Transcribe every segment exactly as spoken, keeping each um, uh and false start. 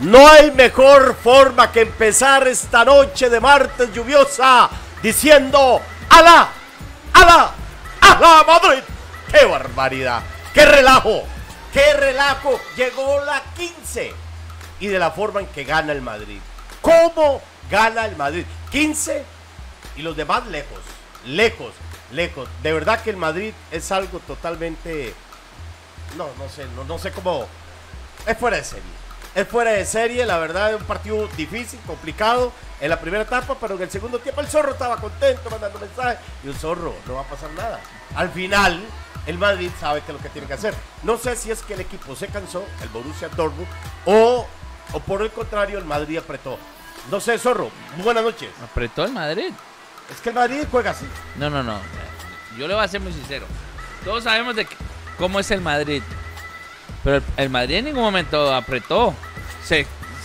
No hay mejor forma que empezar esta noche de martes lluviosa diciendo ¡Alá! ¡Alá! ¡Alá Madrid! ¡Qué barbaridad! ¡Qué relajo! ¡Qué relajo! Llegó la quince y de la forma en que gana el Madrid. ¿Cómo gana el Madrid? quince y los demás lejos, lejos, lejos. De verdad que el Madrid es algo totalmente... No, no sé, no, no sé cómo... Es fuera de serie. Es fuera de serie, la verdad es un partido difícil, complicado en la primera etapa, pero en el segundo tiempo el Zorro estaba contento mandando mensajes y el Zorro no va a pasar nada. Al final, el Madrid sabe qué es lo que tiene que hacer. No sé si es que el equipo se cansó, el Borussia Dortmund, o, o por el contrario, el Madrid apretó. No sé, Zorro, buenas noches. ¿Apretó el Madrid? Es que el Madrid juega así. No, no, no. Yo le voy a ser muy sincero. Todos sabemos de cómo es el Madrid. Pero el, el Madrid en ningún momento apretó. Se,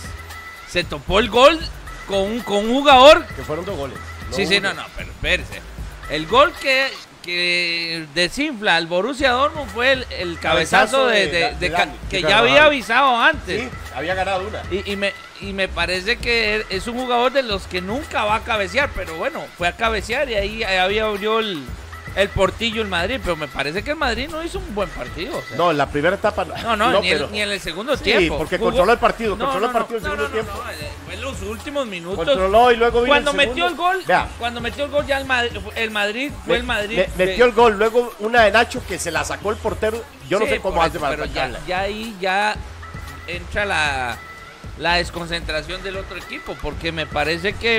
se topó el gol con un, con un jugador. Que fueron dos goles. No sí, uno. sí, no, no, pero espérese. El gol que, que desinfla al Borussia Dortmund fue el, el cabezazo, cabezazo de, de, de, de, de, de que ya había avisado antes. Sí, había ganado una. Y, y, me, y me parece que es un jugador de los que nunca va a cabecear, pero bueno, fue a cabecear y ahí había abrió el... el portillo el Madrid, pero me parece que el Madrid no hizo un buen partido. O sea. No, en la primera etapa no. No, no, no ni, pero... el, ni en el segundo sí, tiempo. Sí, porque Jugó... controló el partido, no, controló no, el partido no, en el segundo no, no, tiempo. No, fue en los últimos minutos. Controló y luego vino Cuando el metió el gol, Vea. cuando metió el gol ya el Madrid, el Madrid fue me, el Madrid. Me, metió de... el gol, luego una de Nacho que se la sacó el portero. Yo sí, no sé cómo hace para pero ya, ya ahí ya entra la, la desconcentración del otro equipo, porque me parece que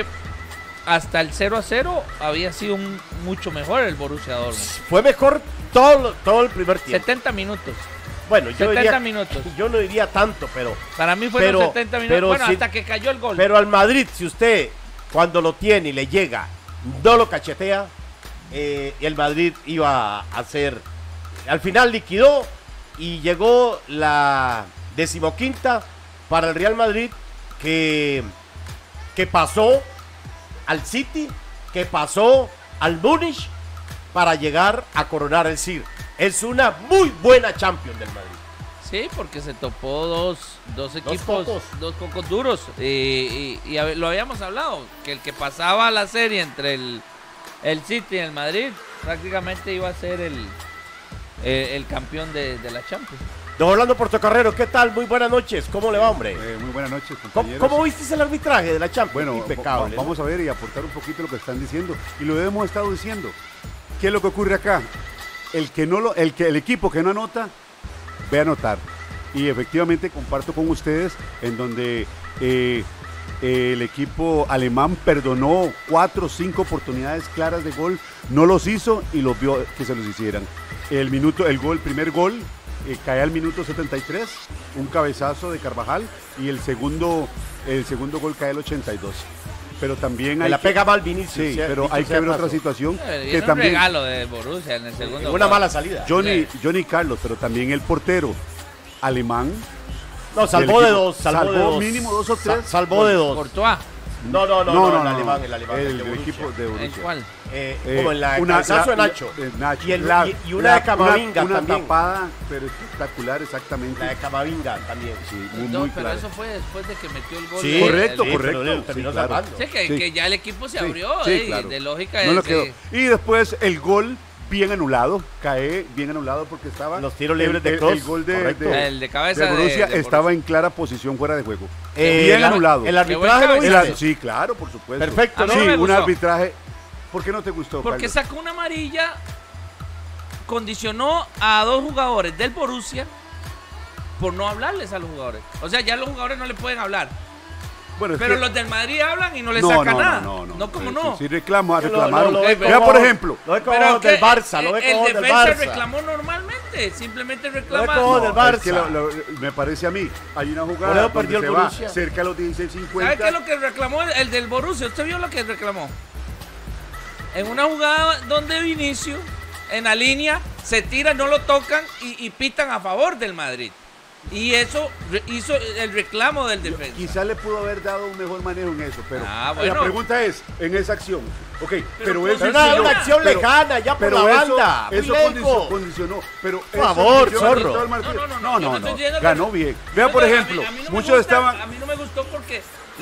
hasta el cero a cero había sido un, mucho mejor el Borussia Dortmund. Fue mejor todo, todo el primer tiempo. setenta minutos. Bueno, yo setenta diría, minutos. Yo no diría tanto, pero... Para mí fueron pero, setenta minutos, pero bueno, si, hasta que cayó el gol. Pero al Madrid, si usted cuando lo tiene y le llega, no lo cachetea, eh, el Madrid iba a hacer... Al final liquidó y llegó la decimoquinta para el Real Madrid, que, que pasó al City, que pasó al Múnich para llegar a coronar el C I R. Es una muy buena Champions del Madrid. Sí, porque se topó dos, dos equipos, dos cocos, dos cocos duros. Y, y, y lo habíamos hablado, que el que pasaba la serie entre el, el City y el Madrid prácticamente iba a ser el, el, el campeón de, de la Champions. Don Orlando Portocarrero, ¿qué tal? Muy buenas noches. ¿Cómo le va, hombre? Eh, muy buenas noches, ¿Cómo, compañeros. ¿Cómo viste el arbitraje de la Champions? Bueno, impecable. Vamos ¿no? a ver y aportar un poquito lo que están diciendo. Y lo hemos estado diciendo. ¿Qué es lo que ocurre acá? El, que no lo, el, que, el equipo que no anota, ve a anotar. Y efectivamente comparto con ustedes en donde eh, eh, el equipo alemán perdonó cuatro o cinco oportunidades claras de gol, no los hizo y los vio que se los hicieran. El minuto, el gol, el primer gol eh, cae al minuto setenta y tres, un cabezazo de Carvajal, y el segundo, el segundo gol cae al ochenta y dos. Pero también hay la que, pega mal Vinicius. sí, sí, pero hay que ver otra situación Eh, que un también regalo de Borussia en el segundo. Una gol. mala salida. Johnny, Johnny Carlos, pero también el portero alemán. No, salvó de equipo, dos. Salvó, salvó de dos. mínimo dos o tres. Sa salvó de dos. Courtois. No, no, no, No, no, no, el no, alemán, no. el alemán. El de del Borussia. equipo de ¿En Borussia. cuál? Eh, Eh, como en la una- cabezazo de la- Nacho. la- eh, Nacho. Y, el, La- y, y una la- de Camavinga una, una también. tapada, pero espectacular, exactamente. La de Camavinga también. Sí, muy, No, muy pero clara. eso fue después de que metió el gol. Sí, de- correcto, el- correcto. pero terminó Sí, claro. salvando. Sí, que, Sí. que ya el equipo se Sí, abrió, sí, eh, claro. de lógica. No es lo que- quedó. Y después el gol bien anulado, cae bien anulado porque estaba Los tiros libres el, de el- Kroos, el gol de, correcto. de- El de cabeza de Borussia de- de estaba Borussia. en clara posición fuera de juego. Eh, bien el- anulado. El arbitraje lo Qué buen El viste. ar- sí, claro, por supuesto. Perfecto, A mí Sí, no me un gustó. arbitraje. ¿Por qué no te gustó, Porque Carlos? sacó una amarilla, condicionó a dos jugadores del Borussia por no hablarles a los jugadores. O sea, ya los jugadores no le pueden hablar. Bueno, es Pero que- los del Madrid hablan y no les no, sacan no, nada. No, no, No, como Eh, no. Sí, sí reclamo, Lo- reclamaron. lo- lo ve Vea, como- por ejemplo. Lo ve como Pero del que Barça, lo ve el como del defensa Barça. reclamó normalmente, simplemente Lo ve reclama. como del No, Barça. es que lo- lo- me parece a mí, hay una Por eso jugada perdió donde el se va Borussia. cerca a los dieciséis ¿Sabe cincuenta. qué es lo que reclamó el, el del Borussia? ¿Usted vio lo que reclamó? En una jugada donde Vinicius, en la línea, se tira, no lo tocan y, y pitan a favor del Madrid. Y eso re- hizo el reclamo del defensa. Quizá le pudo haber dado un mejor manejo en eso, pero Ah, bueno. la pregunta es, en esa acción, ok, pero, Pero eso Pero una, enseñó- una acción pero- lejana, ya por pero la eso, banda. eso muy condicionó, lejos. condicionó, pero Por favor, eso condicionó zorro. todo el partido. No, no, no, no, yo no, no estoy no, diciendo que- ganó bien. Vea, por Oiga, a mí- ejemplo, a mí no me muchos gusta- estaban, A mí no me gustó porque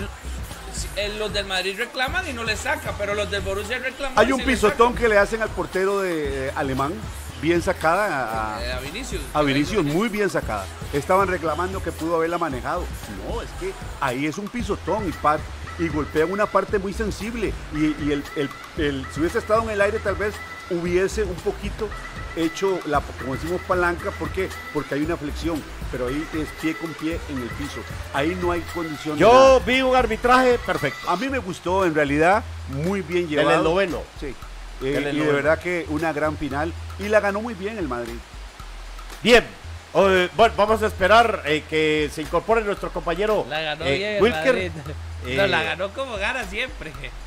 eh, los del Madrid reclaman y no les saca, pero los del Borussia reclaman. hay y un sí les pisotón que le hacen al portero de eh, alemán, bien sacada a, saca. Eh, a Vinicius. a Vinicius, muy bien sacada. Estaban reclamando que pudo haberla manejado. No, es que ahí es un pisotón y, par, y golpea una parte muy sensible. Y, y el, el- el- si hubiese estado en el aire, tal vez hubiese un poquito hecho, la, como decimos, palanca. ¿Por qué? Porque hay una flexión, pero ahí es pie con pie en el piso. Ahí no hay condición de Yo nada. vi un arbitraje perfecto. A mí me gustó, en realidad, muy bien En llevado. el noveno. Sí. Eh, En el y de noveno. verdad que una gran final. Y la ganó muy bien el Madrid. Bien. Eh, bueno, vamos a esperar eh, que se incorpore nuestro compañero La ganó eh, bien el Wilker. Madrid. Eh, No, la ganó como gana siempre.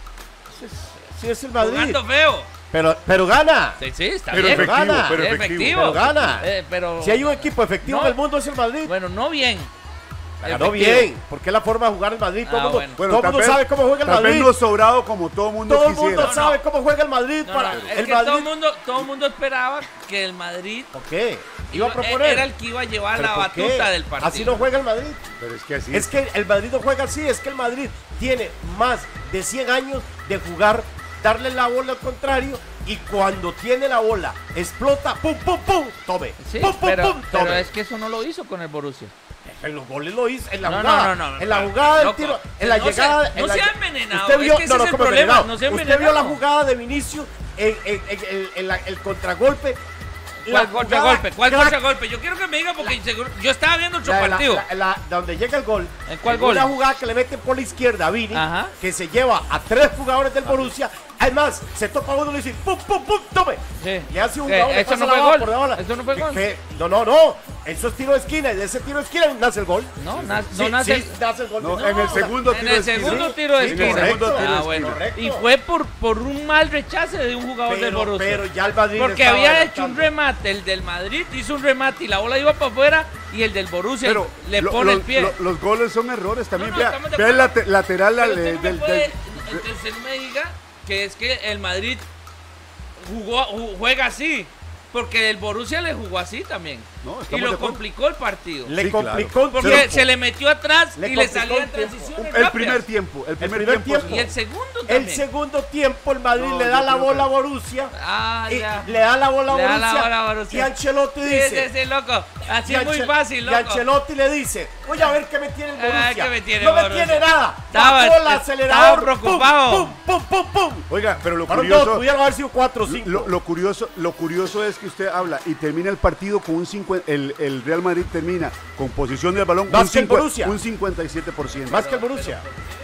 Sí, es el Madrid. Jugando feo. Pero, pero gana. Sí, sí, está Pero bien. efectivo, gana. pero Es efectivo. Pero gana. Eh, pero, Si hay un equipo efectivo No. en el mundo es el Madrid. Bueno, no bien. La ganó efectivo. bien, porque es la forma de jugar el Madrid. Todo Ah, el mundo, bueno. todo el tal mundo vez- sabe cómo juega el tal vez Madrid. no sobrado como todo mundo Todo el quisiera. mundo No, sabe no. cómo juega el Madrid. No, para no, es el que Madrid. todo el mundo, todo el mundo esperaba que el Madrid ¿Por qué? Iba a proponer. era el que iba a llevar ¿Pero la por qué? batuta del partido. Así no juega el Madrid. Pero es que así Es que el Madrid no juega así, es que el Madrid tiene más de cien años de jugar, darle la bola al contrario y cuando tiene la bola explota, pum, pum, pum, tome. Sí, pum, pum, pero, pum, pero tome. es que eso no lo hizo con el Borussia. En los goles lo hizo, en la No, jugada, no, no, no, en la no, jugada del loco. tiro, en la No se- llegada. no en la- se ha envenenado, Usted es vio, que ese no, no, es el como problema, envenenado. no se ha Usted vio la envenenado. jugada de Vinicius en, en- en- en- en la- el contragolpe. La ¿Cuál jugada contragolpe? ¿Cuál crack, contragolpe? Yo quiero que me diga porque seguro- yo estaba viendo otro la de la- partido. la- la- donde llega el gol. ¿En cuál en gol? Una jugada que le meten por la izquierda a Vini, Ajá. que se lleva a tres jugadores del Borussia. Además, se topa uno y le dice, pum, pum, pum, tome. Sí. Le hace un ¿Qué? gol, le ¿Eso pasa no la fue bala gol? por debajo. ¿Eso no fue ¿Qué- gol? qué? No, no, no. Eso es tiro de esquina y de ese tiro de esquina nace el gol. No, na- Sí, no nace. sí, nace el gol. No, No, en el segundo en tiro el de esquina. segundo tiro de Sí, esquina. correcto. tiro de Ah, esquina. bueno. Correcto. Y fue por, por un mal rechace de un jugador del pero, Borussia. pero ya el Madrid Porque estaba había hecho adelantando. un remate, el del Madrid hizo un remate y la bola iba para afuera y el del Borussia Pero le lo- pone lo- el pie. lo- los goles son errores también. No, no, vea estamos de vea el acuerdo. late- lateral Pero al- usted no me del, puede- del- entonces usted no me diga que es que el Madrid jugó, ju- juega así. Porque el Borussia le jugó así también. No, y estamos de lo acuerdo. complicó el partido. Le Sí, complicó claro. un Porque tiempo. se le metió atrás Le y le complicó salía en un tiempo. transiciones el rápidas. primer tiempo. El primer, primer tiempo. tiempo. Y el segundo El también. segundo tiempo el Madrid No, le yo da la creo bola a que- Borussia. Ah, Y ya. le da la bola a Le da Borussia. la bola a Borussia. Y Ancelotti Sí, dice. sí, sí, loco. Así y es muy Anche- fácil, Y loco. Ancelotti le dice, oye a ver qué me tiene el Ah, Borussia. ¿qué me tiene no me Borussia? tiene nada. Estaba- Bajó el estaba acelerador. preocupado. Pum, pum, pum, pum, pum. Oiga, pero lo Fueron dos, curioso, pudieron haber sido cuatro o cinco. lo, lo curioso, lo curioso es que usted habla y termina el partido con un cincuenta, el, el Real Madrid termina con posición del balón Más un, que el cincu- Borussia. un cincuenta y siete por ciento. Más que el Borussia.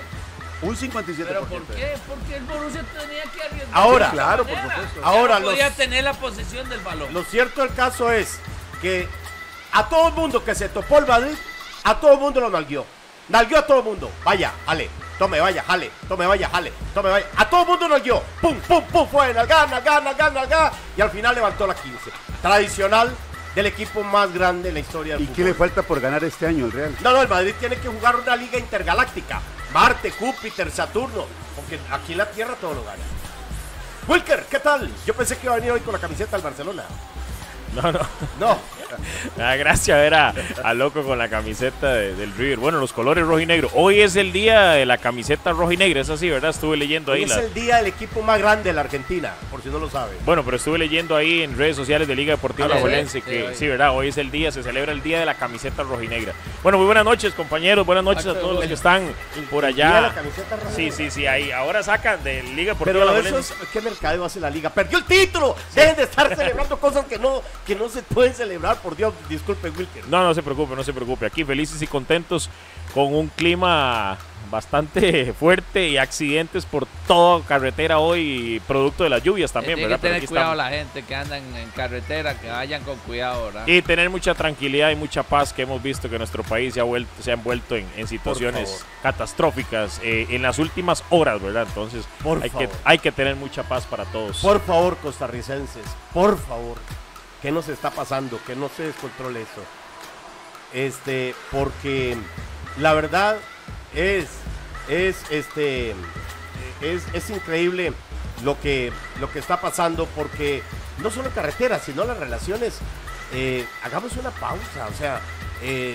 Un cincuenta y siete ¿Pero por por ciento. qué? Porque el Borussia tenía que arriesgar. Ahora. de esa Claro, por manera. supuesto. Ya Ahora no podía los- tener la posesión del balón. Lo cierto del caso es que a todo el mundo que se topó el Madrid, a todo el mundo lo nalgueó. Nalgueó a todo el mundo. Vaya, jale, tome, vaya, jale, tome, vaya, jale, tome, vaya. A todo el mundo nalgueó. Pum, pum, pum, fue nalgá, nalgá, nalgá, nalgá. Y al final levantó la quince. Tradicional del equipo más grande en la historia del ¿Y fútbol. qué le falta por ganar este año el Real? No, no, el Madrid tiene que jugar una liga intergaláctica. Marte, Júpiter, Saturno. Porque aquí en la Tierra todo lo gana. Wilker, ¿qué tal? Yo pensé que iba a venir hoy con la camiseta del Barcelona. No, no. No. Da gracia ver a, a Loco con la camiseta de- del River. Bueno, los colores rojo y negro. Hoy es el día de la camiseta roja y negra, es así, ¿verdad? Estuve leyendo Hoy ahí. es la- el día del equipo más grande de la Argentina, por si no lo saben. Bueno, pero estuve leyendo ahí en redes sociales de Liga Deportiva Ah, sí, Alajuelense sí, que hoy. sí, ¿verdad? Hoy es el día, se celebra el día de la camiseta roja y negra. Bueno, muy buenas noches, compañeros. Buenas noches a todos los que están por El día de la allá. camiseta roja. Sí, sí, sí, ahí. Ahora sacan de Liga Deportiva Pero eso Alajuelense. es, ¿qué mercadeo hace la liga? ¡Perdió el título! Dejen de estar celebrando cosas que no, que no se pueden celebrar, por Dios. Disculpe, Wilker. No, no se preocupe, no se preocupe. Aquí felices y contentos con un clima bastante fuerte y accidentes por toda carretera hoy, producto de las lluvias también, Tiene ¿verdad? que Pero tener aquí cuidado estamos. la gente que anda en, en carretera, que vayan con cuidado, ¿verdad? Y tener mucha tranquilidad y mucha paz, que hemos visto que nuestro país se ha, vuelto, se ha envuelto en, en situaciones favor. catastróficas eh, en las últimas horas, ¿verdad? Entonces Por hay que, favor. hay que tener mucha paz para todos. Por favor, costarricenses, por favor. ¿Qué nos está pasando? Que no se descontrole eso. este, porque la verdad es, es, este, es, es increíble lo que, lo que está pasando, porque no solo en carretera, sino las relaciones. Eh, hagamos una pausa, o sea, eh,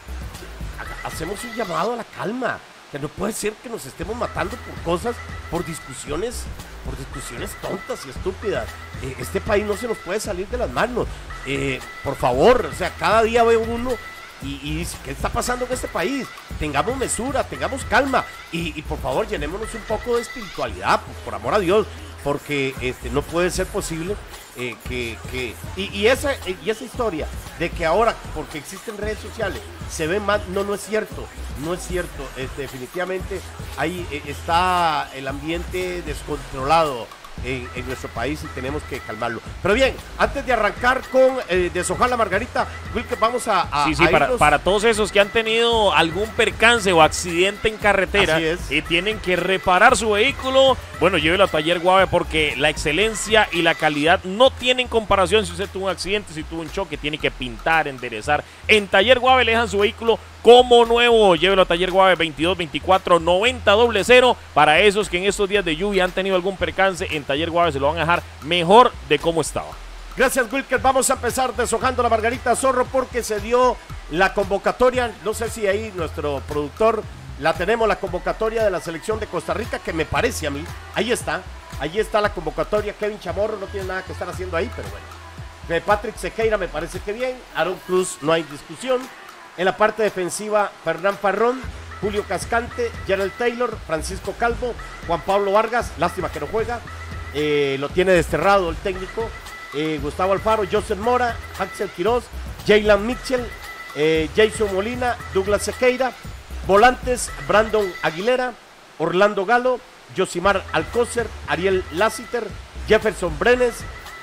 hacemos un llamado a la calma, que no puede ser que nos estemos matando por cosas, por discusiones, por discusiones tontas y estúpidas. Eh, este país no se nos puede salir de las manos. Eh, por favor, o sea, cada día veo uno y, y dice, ¿qué está pasando en este país? Tengamos mesura, tengamos calma y, y por favor llenémonos un poco de espiritualidad, por, por amor a Dios, porque este, no puede ser posible eh, que, que y, y, esa, y esa historia de que ahora, porque existen redes sociales, se ven más, no, no es cierto, no es cierto, este, definitivamente ahí eh, está el ambiente descontrolado en, en nuestro país y tenemos que calmarlo. Pero bien, antes de arrancar con eh, deshojar la margarita, Wilker, vamos a, a Sí, sí, a para, irnos. para todos esos que han tenido algún percance o accidente en carretera Así es. y tienen que reparar su vehículo, bueno, llévelo a Taller Guave, porque la excelencia y la calidad no tienen comparación. Si usted tuvo un accidente, si tuvo un choque, tiene que pintar, enderezar. En Taller Guave le dejan su vehículo como nuevo. Llévelo a Taller Guave veintidós veinticuatro noventa cero. Para esos que en estos días de lluvia han tenido algún percance, en Taller Guave se lo van a dejar mejor de cómo estaba. Gracias, Wilker. Vamos a empezar deshojando la margarita, Zorro, porque se dio la convocatoria. No sé si ahí nuestro productor la tenemos, la convocatoria de la selección de Costa Rica, que me parece a mí. Ahí está, ahí está la convocatoria. Kevin Chamorro no tiene nada que estar haciendo ahí, pero bueno. De Patrick Sequeira me parece que bien. Aaron Cruz, no hay discusión. En la parte defensiva, Fernán Farrón, Julio Cascante, Gerald Taylor, Francisco Calvo, Juan Pablo Vargas, lástima que no juega, eh, lo tiene desterrado el técnico, eh, Gustavo Alfaro, Joseph Mora, Axel Quiroz, Jaylan Mitchell, eh, Jason Molina, Douglas Sequeira, volantes, Brandon Aguilera, Orlando Galo, Josimar Alcócer, Ariel Lassiter, Jefferson Brenes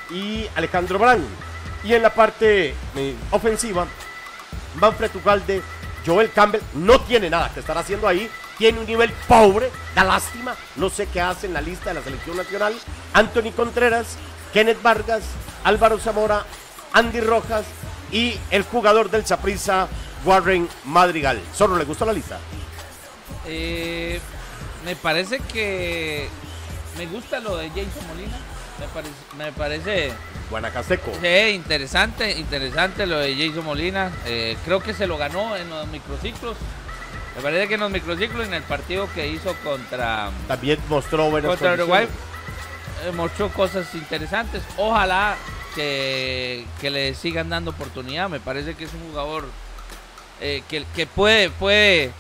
y Alejandro Brand. Y en la parte eh, ofensiva, Manfred Ugalde, Joel Campbell, no tiene nada que estar haciendo ahí, tiene un nivel pobre, da lástima, no sé qué hace en la lista de la selección nacional. Anthony Contreras, Kenneth Vargas, Álvaro Zamora, Andy Rojas y el jugador del Saprissa, Warren Madrigal. ¿Solo le gustó la lista? Eh, me parece que me gusta lo de Jason Molina, me parece, me parece Guanacasteco. sí, interesante, interesante lo de Jason Molina. Eh, creo que se lo ganó en los microciclos. Me parece que en los microciclos, en el partido que hizo contra, También mostró buenas contra Uruguay, condiciones. eh, mostró cosas interesantes. Ojalá que, que le sigan dando oportunidad. Me parece que es un jugador eh, que, que puede, puede,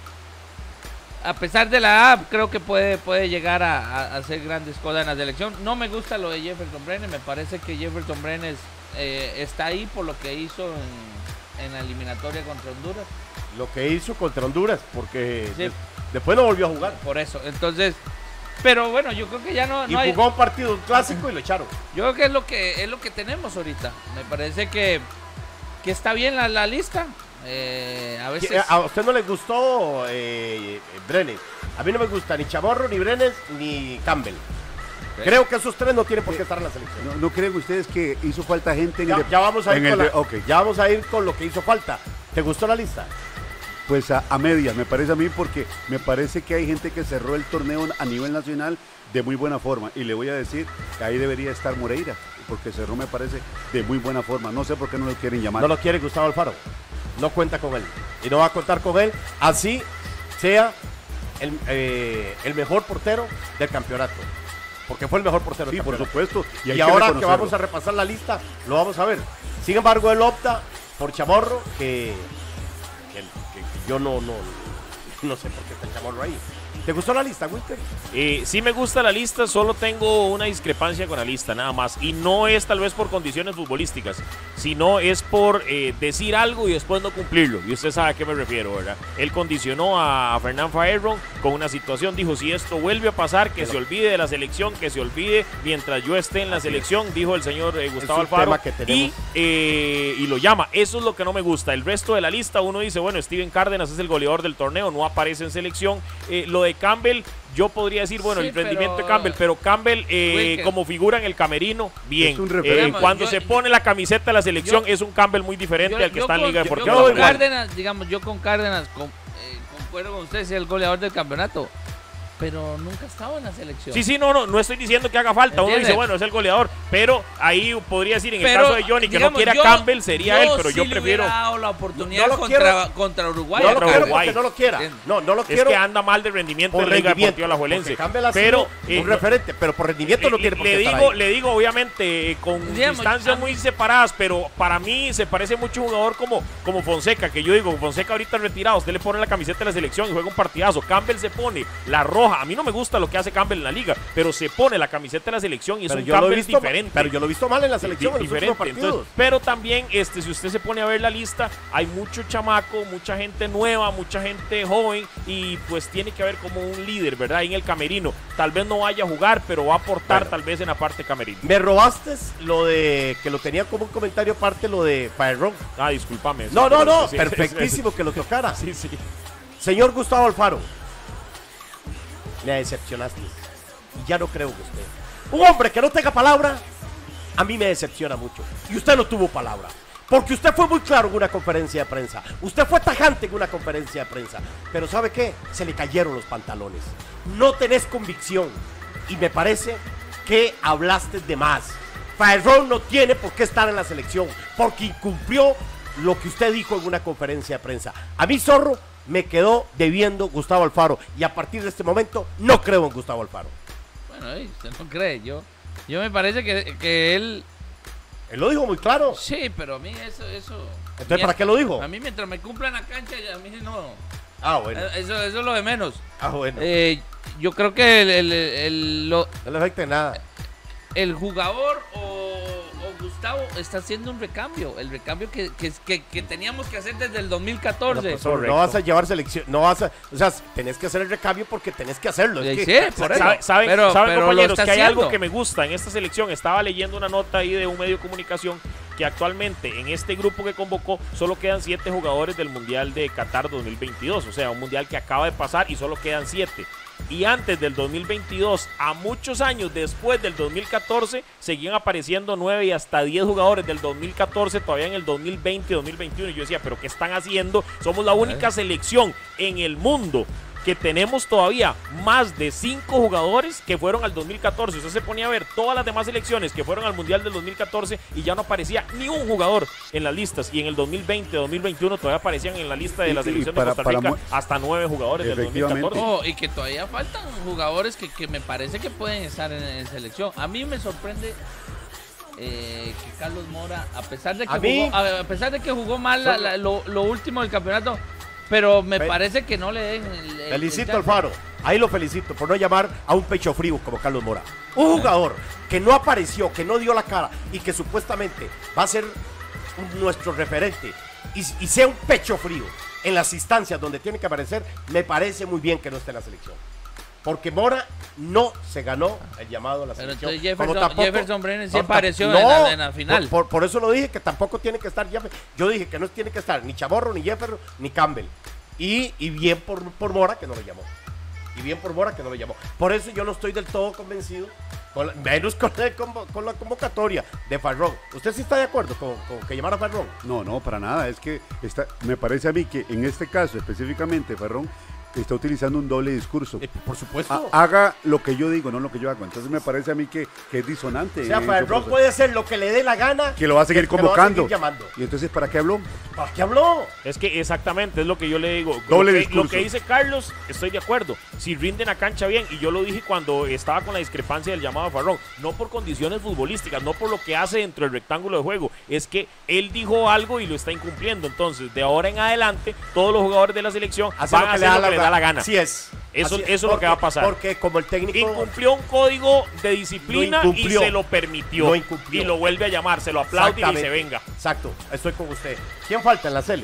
a pesar de la edad, creo que puede, puede llegar a, a hacer grandes cosas en la selección. No me gusta lo de Jefferson Brenes. Me parece que Jefferson Brenes eh, está ahí por lo que hizo en, en la eliminatoria contra Honduras. Lo que hizo contra Honduras, porque Sí. de- después no volvió a jugar. Por eso, entonces, pero bueno, yo creo que ya no, Y no hay, jugó un partido clásico y lo echaron. yo creo que es lo que es lo que tenemos ahorita. Me parece que, que está bien la, la lista. Eh, a veces ¿A usted no le gustó eh, Brenes? A mí no me gusta ni Chamorro, ni Brenes, ni Campbell. Creo que esos tres no tienen por qué estar en la selección. ¿No, no creen ustedes que hizo falta gente en Ya, el de- ya vamos a ir en con el la- de- ok, ya vamos a ir con lo que hizo falta. ¿Te gustó la lista? pues a, a medias, me parece a mí, porque me parece que hay gente que cerró el torneo a nivel nacional de muy buena forma. Y le voy a decir que ahí debería estar Moreira, porque cerró, me parece, de muy buena forma. No sé por qué no lo quieren llamar. No lo quiere Gustavo Alfaro. No cuenta con él. Y no va a contar con él. Así sea el, eh, el mejor portero del campeonato. Porque fue el mejor portero Sí, del por campeonato. supuesto. Y, hay que ahora que reconocerlo. vamos a repasar la lista, lo vamos a ver. Sin embargo, él opta por Chamorro, que, que, que- que yo no, no, no sé por qué está Chamorro ahí. ¿Te gustó la lista, Wilker? Eh, sí me gusta la lista, solo tengo una discrepancia con la lista, nada más. Y no es tal vez por condiciones futbolísticas, sino es por eh, decir algo y después no cumplirlo. Y usted sabe a qué me refiero, ¿verdad? Él condicionó a, a Fernán Faerron con una situación. Dijo, si esto vuelve a pasar, que se olvide de la selección, que se olvide mientras yo esté en la Así selección, dijo el señor eh, Gustavo un Alfaro. tema que tenemos. Y eh, y lo llama. Eso es lo que no me gusta. El resto de la lista, uno dice, bueno, Steven Cárdenas es el goleador del torneo, no aparece en selección. Eh, lo de Campbell, yo podría decir, bueno, Sí, el rendimiento pero, de Campbell, pero Campbell eh, Wilker, como figura en el camerino, bien. Es un Eh, referente. cuando Yo- se pone la camiseta de la selección, yo- es un Campbell muy diferente Yo- al que yo está en con- Liga yo- Deportiva yo con Nacional. Cárdenas, digamos, yo con Cárdenas con, eh, concuerdo con usted, si es el goleador del campeonato, pero nunca ha estado en la selección. Sí, sí, no, no, no estoy diciendo que haga falta. Uno ¿Entiende? dice, bueno, es el goleador, pero ahí podría decir, en el Pero, caso de Johnny, que digamos, no quiera yo- Campbell, sería él, pero sí yo le prefiero. hubiera dado la oportunidad No lo contra, quiero. contra Uruguay. No lo Contra quiero Uruguay. porque no lo quiera. Bien. No, no lo Es quiero. que anda mal de rendimiento por en la Liga rendimiento. Deportiva Alajuelense. Porque Campbell ha Pero sido eh, un referente, pero por rendimiento no Eh, tiene por le qué estar digo, ahí. le digo obviamente eh, con Digamos, distancias a- muy separadas, pero para mí se parece mucho a un jugador como, como Fonseca, que yo digo, Fonseca ahorita retirado, usted le pone la camiseta de la selección y juega un partidazo. Campbell se pone la roja, a mí no me gusta lo que hace Campbell en la liga, pero se pone la camiseta de la selección y es Pero un yo lo he Campbell visto, diferente. pero yo lo he visto mal en la selección en los últimos Diferente. partidos. Entonces, pero también, este, si usted se pone a ver la lista, hay mucho chamaco, mucha gente nueva, mucha gente joven, y pues tiene que haber como un líder, ¿verdad? En el camerino. Tal vez no vaya a jugar, pero va a aportar Bueno. tal vez en la parte camerino. Me robaste lo de que lo tenía como un comentario aparte, lo de Firón. Ah, discúlpame. No, no, no, Sí, sí, perfectísimo que lo tocara. Sí, sí. Señor Gustavo Alfaro, me decepcionaste. Y ya no creo en usted. Un hombre que no tenga palabra, a mí me decepciona mucho. Y usted no tuvo palabra. Porque usted fue muy claro en una conferencia de prensa. Usted fue tajante en una conferencia de prensa. Pero ¿sabe qué? Se le cayeron los pantalones. No tenés convicción. Y me parece que hablaste de más. Firón no tiene por qué estar en la selección. Porque incumplió lo que usted dijo en una conferencia de prensa. A mí, Zorro, me quedó debiendo Gustavo Alfaro. Y a partir de este momento, no creo en Gustavo Alfaro. Bueno, ey, usted no cree, yo, yo me parece que, que él, Él lo dijo muy claro. sí, pero a mí eso, eso. Entonces, ¿para qué lo dijo? A mí mientras me cumplan la cancha, a mí no, Ah, bueno. eh, eso, eso es lo de menos. Ah, bueno. Eh, yo creo que el, el, el, lo- No le afecta en nada. el jugador o, o Gustavo está haciendo un recambio, el recambio que, que, que, que teníamos que hacer desde el dos mil catorce. Pero, profesor, correcto. no vas a llevar selección, no vas a, o sea, tenés que hacer el recambio porque tenés que hacerlo. Es Sí, que- sí, por eso. ¿Saben, saben, Pero- saben, pero lo compañeros, está que hay haciendo. algo que me gusta en esta selección? Estaba leyendo una nota ahí de un medio de comunicación que actualmente en este grupo que convocó solo quedan siete jugadores del Mundial de Qatar dos mil veintidós, o sea, un Mundial que acaba de pasar y solo quedan siete. Y antes del dos mil veintidós, a muchos años después del dos mil catorce, seguían apareciendo nueve y hasta diez jugadores del dos mil catorce todavía en el dos mil veinte, dos mil veintiuno. Y yo decía, ¿pero qué están haciendo? Somos la única selección en el mundo que tenemos todavía más de cinco jugadores que fueron al dos mil catorce. Usted se ponía a ver todas las demás selecciones que fueron al Mundial del dos mil catorce y ya no aparecía ni un jugador en las listas. Y en el dos mil veinte, dos mil veintiuno todavía aparecían en la lista de Y- la y selección para- de Costa para Rica mu- hasta nueve jugadores del dos mil Efectivamente. catorce. Oh, y que todavía faltan jugadores que, que me parece que pueden estar en, en selección. A mí me sorprende eh, que Carlos Mora, a pesar de que A mí- jugó, a, a pesar de que jugó mal la- la- lo, lo último del campeonato, pero me Fe- parece que no le den el, el- Felicito el al Faro. Ahí lo felicito por no llamar a un pecho frío como Carlos Mora. Un jugador que no apareció, que no dio la cara y que supuestamente va a ser un- nuestro referente y, y sea un pecho frío en las instancias donde tiene que aparecer, me parece muy bien que no esté en la selección. Porque Mora no se ganó el llamado a la Pero selección. entonces como Jefferson, tampoco- Jefferson Brenes sí no, apareció no, en, la, en la final. Por, por- por eso lo dije, que tampoco tiene que estar Jeff- Yo dije que no tiene que estar ni Chamorro, ni Jefferson, ni Campbell. Y, y bien por, por Mora que no lo llamó. Y bien por Mora que no lo llamó. Por eso yo no estoy del todo convencido, con la- menos con la, convo- con la convocatoria de Farrón. ¿Usted sí está de acuerdo con, con que llamara a Farrón? No, no, para nada. Es que está, me parece a mí que en este caso específicamente, Ferrón está utilizando un doble discurso. Eh, por supuesto. Ha- haga lo que yo digo, no lo que yo hago. Entonces me parece a mí que, que es disonante. o sea, en su Farrón proceso. puede hacer lo que le dé la gana. Que lo va a seguir que lo va a convocando. seguir llamando. Y entonces, ¿para qué habló? ¿Para qué habló? Es que exactamente es lo que yo le digo. Doble lo, que, discurso. lo que dice Carlos, estoy de acuerdo. Si rinden a cancha bien, y yo lo dije cuando estaba con la discrepancia del llamado a Farrón, no por condiciones futbolísticas, no por lo que hace dentro del rectángulo de juego, es que él dijo algo y lo está incumpliendo. Entonces, de ahora en adelante, todos los jugadores de la selección Hace van a hacer lo que les da la gana. Así es. Eso- Así eso es lo que va a pasar. Porque como el técnico... Incumplió un código de disciplina Lo y incumplió. se lo permitió. Lo incumplió. Y lo vuelve a llamar, se lo aplaude y dice Exactamente. venga. Exacto, estoy con usted. ¿Quién falta en la Cele?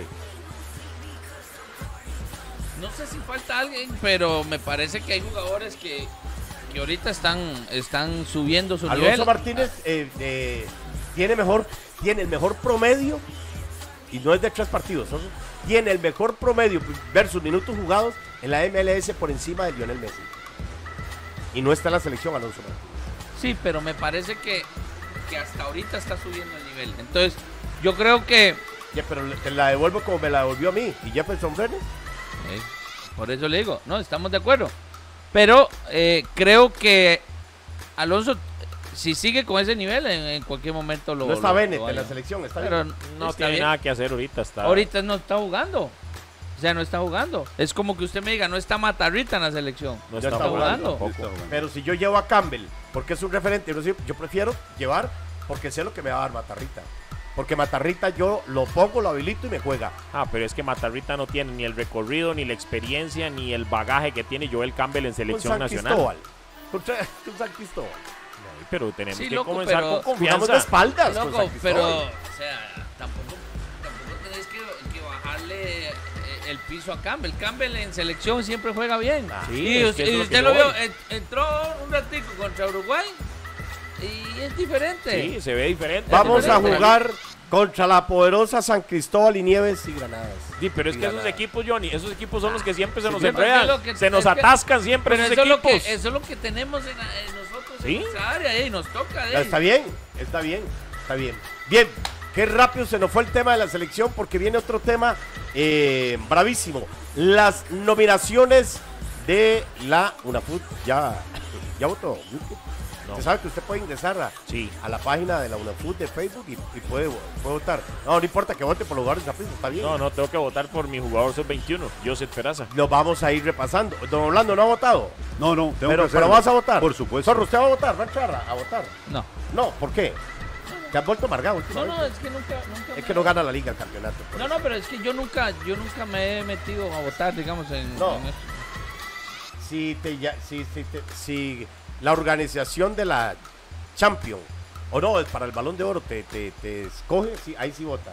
No sé si falta alguien, pero me parece que hay jugadores que, que ahorita están, están subiendo su nivel. Alonso Martínez eh, eh, tiene mejor tiene el mejor promedio, y no es de tres partidos, son- tiene el mejor promedio versus minutos jugados en la M L S por encima de Lionel Messi. Y no está en la selección Alonso Martínez. Sí, pero me parece que, que hasta ahorita está subiendo el nivel. Entonces, yo creo que... Ya, pero le- te la devuelvo como me la devolvió a mí. ¿Y Jefferson Brenes? Eh, por eso le digo, no, estamos de acuerdo. Pero eh, creo que Alonso, si sigue con ese nivel, en, en cualquier momento lo... No está lo- Bennett lo en la vaya. selección, está Pero bien. No está tiene bien. nada que hacer ahorita. Está... Ahorita no está jugando. O sea, no está jugando. Es como que usted me diga, no está Matarrita en la selección. no Ya está, está jugando. jugando. tampoco. Pero si yo llevo a Campbell, porque es un referente, yo, yo prefiero llevar porque sé lo que me va a dar Matarrita. Porque Matarrita yo lo pongo, lo habilito y me juega. Ah, pero es que Matarrita no tiene ni el recorrido, ni la experiencia, ni el bagaje que tiene Joel Campbell en Con selección San nacional. Cristóbal. Contra, con San Cristóbal. Ay, pero tenemos Sí, que loco, comenzar pero- con Jugamos de confianza. espaldas con Loco, San Cristóbal. pero, o sea, tampoco, tampoco tenés que, que bajarle eh, el piso a Campbell. Campbell en selección siempre juega bien. Ah, sí, y es usted, que es y lo usted que lo yo vio, voy. en- entró un ratico contra Uruguay y es diferente. Sí, se ve diferente. Vamos a diferente. jugar contra la poderosa San Cristóbal y Nieves y Granadas. Sí, pero es Y que esos Granadas. equipos, Johnny, esos equipos son los que siempre se nos Sí, pero es enredan. lo que- se nos es que- atascan siempre Pero esos eso es, lo equipos. que, eso es lo que tenemos en, en nosotros ¿Sí? en esa área y nos toca. Ya, eh. está bien, está bien, está bien. Bien, qué rápido se nos fue el tema de la selección porque viene otro tema eh, bravísimo. Las nominaciones de la UNAFUT. Ya, ya votó. No. Usted sabe que usted puede ingresar a, Sí. a la página de la UNAFUT de Facebook y, y puede, puede votar. No, no importa que vote por los jugadores de Saprissa, está bien. No, no, tengo que votar por mi jugador sub veintiuno, Joseph Peraza. Lo vamos a ir repasando. Don Orlando no ha votado. No, no, tengo Pero, que pero hacerlo. vas a votar. Por supuesto. Zorro, usted va a votar, va a entrar a, a votar. No, No, ¿por qué? ¿Te has vuelto amargado no, últimamente? no, es que nunca, nunca Es me- que no gana la liga el campeonato. por No, eso. no, pero es que yo nunca, yo nunca me he metido a votar, digamos, en, No. en esto. Si, te, ya- si, si, te- si la organización de la Champions, o no, para el Balón de Oro te, te, te escoge, sí, ahí sí vota.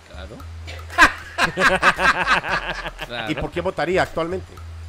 Ya, Claro. Claro. ¿Y por qué votaría actualmente?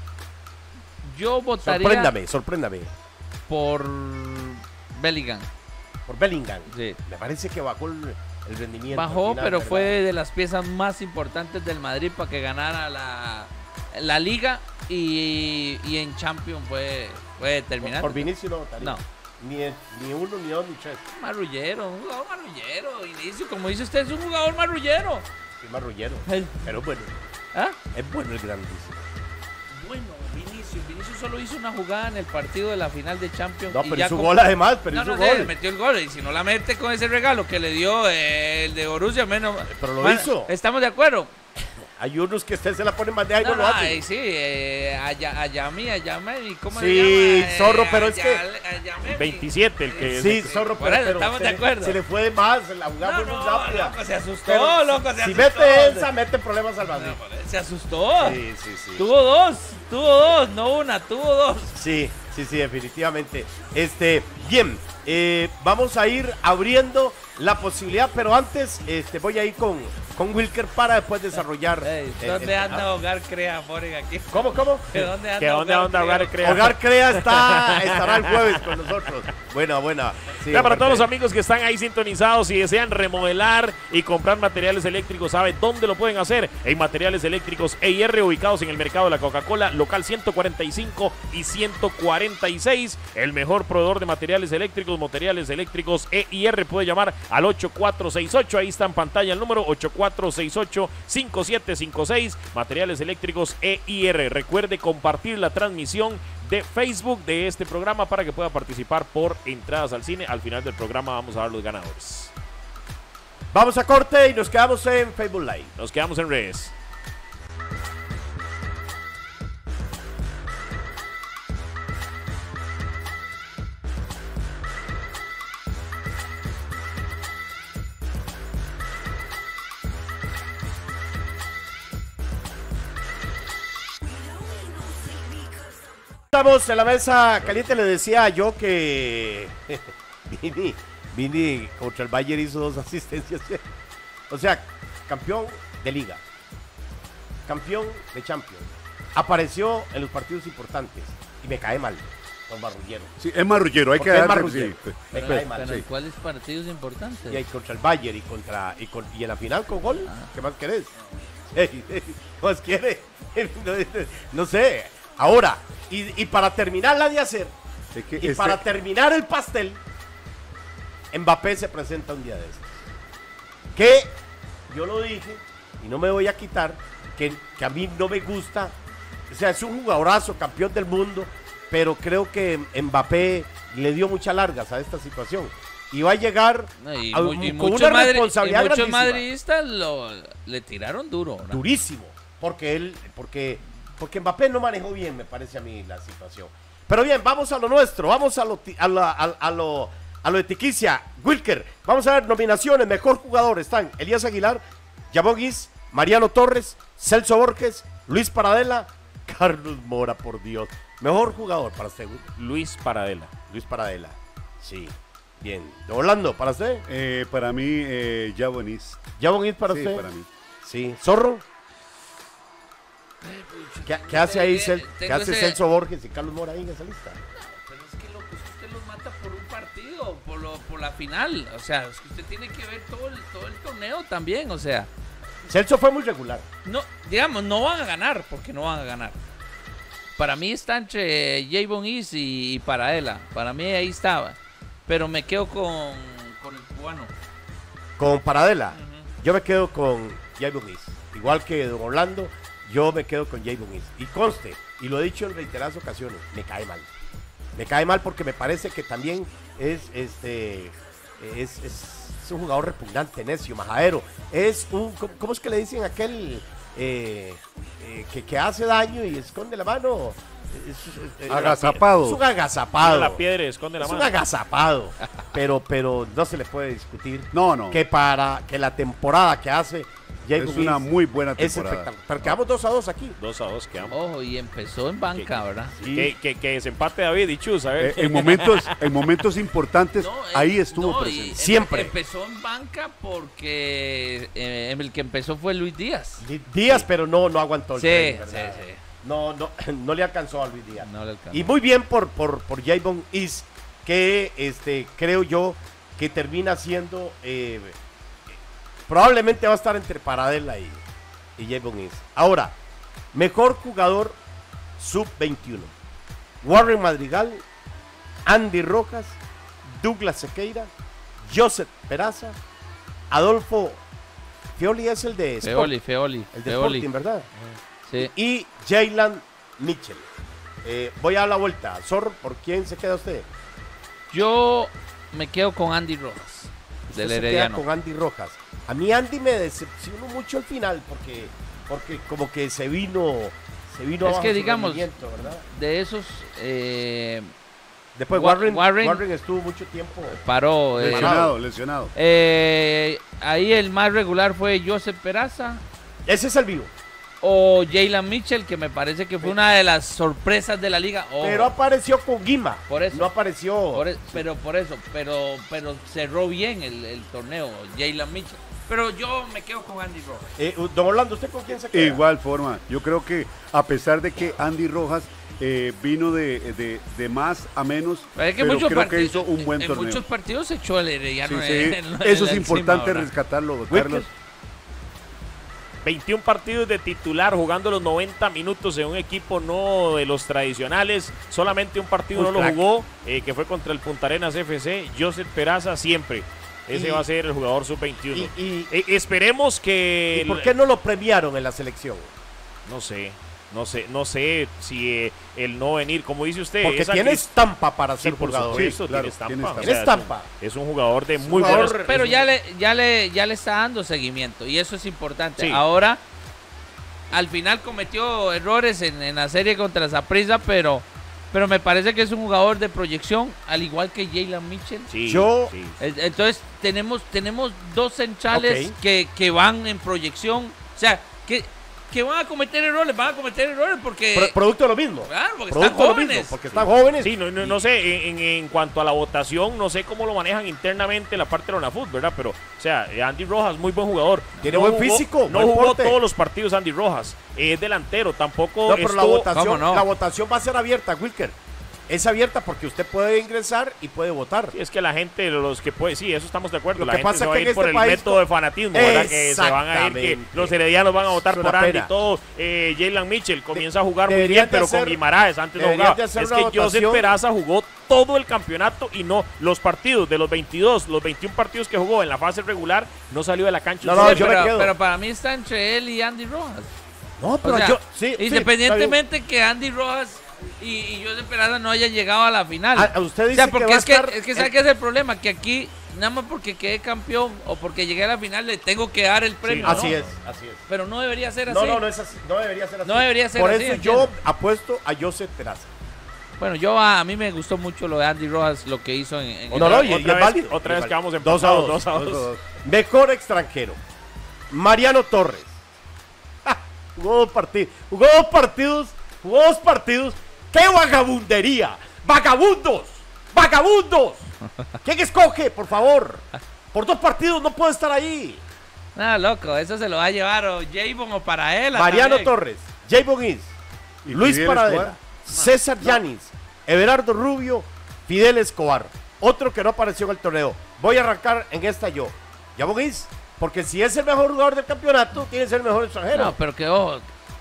Yo votaría Sorpréndame, sorpréndame. por Bellingham. Por Bellingham. Sí. Me parece que bajó el, el rendimiento. al Bajó, final, pero ¿verdad? fue de las piezas más importantes del Madrid para que ganara la, la liga y, y en Champions fue, fue Por, determinante. por Vinicius no votaría. No. Ni, ni uno, ni dos, ni tres. Marrullero, un jugador marrullero. Inicio, como dice usted, es un jugador marrullero. Sí, marrullero. El- Pero bueno, ¿Ah? es bueno el grandísimo. Bueno, Vinicius. Vinicius solo hizo una jugada en el partido de la final de Champions. No, y pero ya hizo como- gol además, pero no, hizo no sé, gol. metió el gol. Y si no la mete con ese regalo que le dio eh, el de Borussia, menos. Pero lo Bueno, hizo. Estamos de acuerdo. Hay unos que usted se la pone más de algo, No, lo no, hacen. ay, sí, eh, Aya- Ayami, Ayami, ¿cómo Sí, le llama? Eh, zorro, pero es que- Ayale- Ayame- veintisiete, el que- Sí, zorro, Por pero, eso, pero estamos se, de le- acuerdo. se le fue de más, la jugada No, fue muy no, rápida. loco, se asustó, Pero loco, se si asustó. mete esa, mete problemas al Madrid. No, se asustó. Sí, sí, sí. Tuvo dos, tuvo dos, no una, tuvo dos. Sí, sí, sí, definitivamente. Este, bien, eh, vamos a ir abriendo la posibilidad, pero antes este, voy a ir con, con Wilker para después desarrollar. Ey, el- ¿Dónde el- anda Hogar Crea, Foren, aquí? ¿Cómo, cómo? ¿Que ¿Dónde anda ¿Que dónde anda Hogar Crea? Hogar Crea está, estará el jueves con nosotros. Buena, buena. Sí, Ya, para Hogar todos los Crea. amigos que están ahí sintonizados y desean remodelar y comprar materiales eléctricos, ¿sabe dónde lo pueden hacer? En Materiales Eléctricos E I R, ubicados en el mercado de la Coca-Cola, local ciento cuarenta y cinco y ciento cuarenta y seis. El mejor proveedor de materiales eléctricos, materiales eléctricos E I R. Puede llamar al ocho cuatro seis ocho, ahí está en pantalla el número ocho cuatro seis ocho, cinco siete cinco seis. Materiales Eléctricos E I R. Recuerde compartir la transmisión de Facebook de este programa para que pueda participar por entradas al cine. Al final del programa vamos a dar los ganadores. Vamos a corte y nos quedamos en Facebook Live. Nos quedamos en redes. Estamos en la mesa caliente, le decía yo que Vini, Vini contra el Bayern hizo dos asistencias. O sea, campeón de liga, campeón de Champions. Apareció en los partidos importantes y me cae mal. Don Marrullero. Sí, es marrullero, hay Porque que es darle. marrullero. Sí, Me Pero, cae mal, pero sí. ¿en cuáles partidos importantes? Y ahí contra el Bayern y contra y, con, y en la final con gol. Ah. ¿Qué más querés? Ey, ey, ¿qué más quiere? No, no sé. Ahora, y, y para terminar la de hacer, Es que y este- para terminar el pastel, Mbappé se presenta un día de estos. Que yo lo dije y no me voy a quitar, que, que a mí no me gusta. O sea, es un jugadorazo, campeón del mundo, pero creo que Mbappé le dio muchas largas a esta situación. Y va a llegar No, y, a- mu- y con muchos, una madri- y responsabilidad muchos grandísima. madridistas lo, le tiraron duro. ¿no? Durísimo, porque él, porque, porque Mbappé no manejó bien, me parece a mí la situación. Pero bien, vamos a lo nuestro, vamos a lo, ti- a la- a, a lo, a lo de Tiquicia, Wilker. Vamos a ver nominaciones, mejor jugador están Elías Aguilar, Yabón Guiz, Mariano Torres, Celso Borges, Luis Paradela, Carlos Mora, por Dios. Mejor jugador para usted, Wilker. Luis Paradela. Luis Paradela, sí, bien. Orlando, para usted, eh, para mí, eh, ya Bonis. Yabón Guiz para Sí, usted. para mí. Sí, Zorro. ¿Qué, qué hace ahí Cel- Tengo qué hace ese- Celso Borges y Carlos Mora ahí en esa lista? Pero es que lo que usted los mata por un partido, por, lo, por la final. O sea, es que usted tiene que ver todo el, todo el torneo también. O sea, Celso fue muy regular. no, digamos, no van a ganar porque no van a ganar. Para mí está entre Javon Is y, y Paradela. Para mí ahí estaba. Pero me quedo con, con el cubano. Con Paradela, Ujú. yo me quedo con Jayvon Is. Igual que Don Orlando, yo me quedo con Jayvon Is. Y conste, y lo he dicho en reiteradas ocasiones, me cae mal. Me cae mal porque me parece que también es este es, es, es un jugador repugnante, necio, majadero. Es un, ¿cómo, cómo es que le dicen aquel eh, eh, que, que hace daño y esconde la mano? Es, es- Agazapado. Es un agazapado. La piedra y esconde la Es un mano. agazapado. Pero, pero no se le puede discutir No, no. que para que la temporada que hace Jayvon Es una Is muy buena es temporada. espectacular. Pero quedamos dos a dos aquí. Dos a dos quedamos. Ojo, y empezó en banca, ¿verdad? Que, que, que desempate David y Chus, a ver. Eh, en, momentos, en momentos importantes, No, eh, ahí estuvo no, y presente. em- Siempre. Empezó en banca porque eh, el que empezó fue Luis Díaz. Díaz, pero no, no aguantó el Sí, tren, sí, ¿verdad? sí. No, no, no le alcanzó a Luis Díaz. No le alcanzó. Y muy bien por, por, por Jayvon Is, que este, creo yo que termina siendo, eh, probablemente va a estar entre Paradela y, y Jayvon Is. Ahora, mejor jugador sub veintiuno. Warren Madrigal, Andy Rojas, Douglas Sequeira, Joseph Peraza, Adolfo Fioli es el de Sport- Feoli, Feoli, el de Feoli. Sporting, ¿verdad? Sí. Y Jaylan Mitchell. Eh, voy a dar la vuelta. Zorro, ¿por quién se queda usted? Yo me quedo con Andy Rojas, Usted del se queda Herediano. con Andy Rojas. A mí Andy me decepcionó mucho al final porque, porque como que se vino, se vino Es abajo que su digamos, rendimiento, ¿verdad? De esos eh, Después Wa- Warren, Warren- Warren estuvo mucho tiempo. paró. eh, Lesionado, lesionado. eh, ahí el más regular fue Joseph Peraza Ese es el vivo. o Jaylan Mitchell, que me parece que fue una de las sorpresas de la liga. Ojo, Pero apareció con Guima. Por eso. No apareció. por e- pero por eso, pero pero cerró bien el, el torneo Jaylan Mitchell. Pero yo me quedo con Andy Rojas. Eh, don Orlando, ¿usted con quién se queda? De igual forma, yo creo que a pesar de que Andy Rojas eh, vino de, de, de más a menos, Pero es que pero muchos creo que partidos- hizo un buen en torneo. muchos partidos se echó el Herediano. Sí, sí, en- en- en eso es la importante encima, ¿verdad? rescatarlo, Wilker. Carlos. veintiún partidos de titular jugando los noventa minutos en un equipo no de los tradicionales. Solamente un partido Un no lo crack. jugó, eh, que fue contra el Punta Arenas F C. Joseph Peraza siempre. Ese Y- va a ser el jugador sub veintiuno. Y, y- Eh, esperemos que... ¿y por qué no lo premiaron en la selección? No sé, no sé, no sé si eh, el no venir, como dice usted, Porque esa tiene cri- estampa para Sí, ser por jugador. supuesto, Sí, claro, tiene estampa. tiene o estampa. sea, Tiene es un- estampa. Es un jugador de un muy jugador- buenos. Pero es un- ya le, ya le, ya le está dando seguimiento y eso es importante. Sí. Ahora, al final cometió errores en, en la serie contra Saprissa, pero, pero me parece que es un jugador de proyección, al igual que Jaylan Mitchell. Sí, Yo- sí. Eh, Entonces tenemos, tenemos dos centrales Ok. que, que van en proyección, o sea, que, que van a cometer errores, van a cometer errores porque, Pro- producto de lo mismo. claro, porque Producto están de lo jóvenes. mismo, porque están jóvenes. Sí, no, no, no sé, en, en- en cuanto a la votación, no sé cómo lo manejan internamente la parte de la UNAFUT, ¿verdad? Pero, o sea, eh, Andy Rojas, muy buen jugador. Tiene No buen jugó- físico, No buen jugó porte. todos los partidos Andy Rojas. Es delantero, tampoco No, pero la estuvo- votación, ¿Cómo no? la votación va a ser abierta, Wilker. es abierta porque usted puede ingresar y puede votar. Sí, es que la gente, los que puede, sí, eso estamos de acuerdo. Lo La que gente pasa se va que a ir en por este el país método de fanatismo, ¿verdad? Que se van a ir, que Exactamente. los heredianos van a votar Es por una Andy y pena. todo. Eh, Jalen Mitchell comienza a jugar muy deberían bien, de pero hacer- con Guimaraes antes no deberían jugaba. de hacer Es una que Joseph votación. Peraza jugó todo el campeonato y no los partidos de los veintidós, los veintiún partidos que jugó en la fase regular, no salió de la cancha. No, un no, solo. Sí, yo me pero, quedo. pero para mí está entre él y Andy Rojas. No, pero O sea, yo, sí, sí, independientemente que Andy Rojas y, y Joseph Peraza no hayan llegado a la final. A- a usted o dice sea, que porque va a es que, estar- es que ¿sabe qué es el problema? Que aquí, nada más porque quedé campeón o porque llegué a la final, le tengo que dar el premio. así ¿no? es, así es. Pero no debería ser así. No, no, no es así, no debería ser así. No debería ser Por así, eso yo entiendo. apuesto a Joseph Peraza. Bueno, yo a, a mí me gustó mucho lo de Andy Rojas, lo que hizo en, en No, no, y- y otra es vez, válido. otra Es vez que vamos válido. Dos a empatados, dos. dos a dos. Dos a dos. Mejor extranjero. Mariano Torres. Ja, jugó dos partidos. Jugó dos partidos. Jugó dos partidos. ¡Qué vagabundería! ¡Vagabundos! ¡Vagabundos! ¿Quién escoge, por favor? Por dos partidos no puede estar ahí. Nada, loco, eso se lo va a llevar o Javon o para él. Mariano Torres, Javon Is, ¿Y Luis Fidel Paradela, Escobar? César Yanis, Everardo Rubio, Fidel Escobar. Otro que no apareció en el torneo. Voy a arrancar en esta yo. Javon Is, porque si es el mejor jugador del campeonato, tiene que ser el mejor extranjero. No, pero que ojo.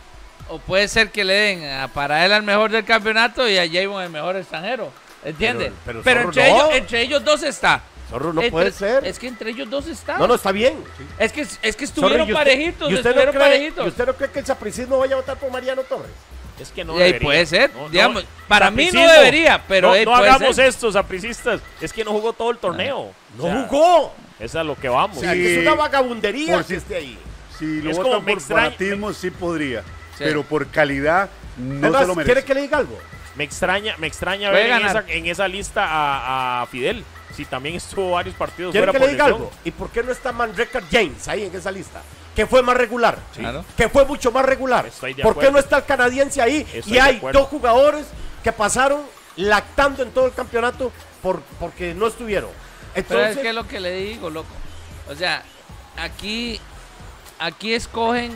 O puede ser que le den a para él al mejor del campeonato y a Javon el mejor extranjero. ¿Entiendes? Pero- Pero, pero Zorro, entre, no. ellos, entre ellos dos está. Zorro, no Entre- puede ser. Es que entre ellos dos está. No, no, está bien. Es que, es que Sorry, estuvieron ¿y usted- parejitos. ¿y usted, no estuvieron cree, parejitos. ¿Y usted no cree que el sapricismo vaya a votar por Mariano Torres? Es que no Y ahí debería. puede ser, No, no, digamos, para mí no sapricismo. debería, pero no, él no puede hagamos ser. esto, sapricistas. Es que no jugó todo el torneo. No O sea, jugó. Es a lo que vamos. O sea, Sí. que es una vagabundería Por que si- esté ahí. Si lo Es votan como me por extraña- fanatismo, sí podría. Sí. Pero por calidad, no Además, se lo merece. ¿quiere que le diga algo? Me extraña, me extraña Puede ver en ganar. esa, en esa lista a, a Fidel. Si también estuvo varios partidos ¿Quiere fuera que por le diga lesión. algo? ¿Y por qué no está Manrecker James ahí en esa lista? Que fue más regular. Claro. Que fue mucho más regular. Estoy de ¿Por qué acuerdo. no está el canadiense ahí? Estoy Y de hay acuerdo. dos jugadores que pasaron lactando en todo el campeonato por, porque no estuvieron. Pero Entonces, es que es lo que le digo, loco. O sea, aquí, aquí escogen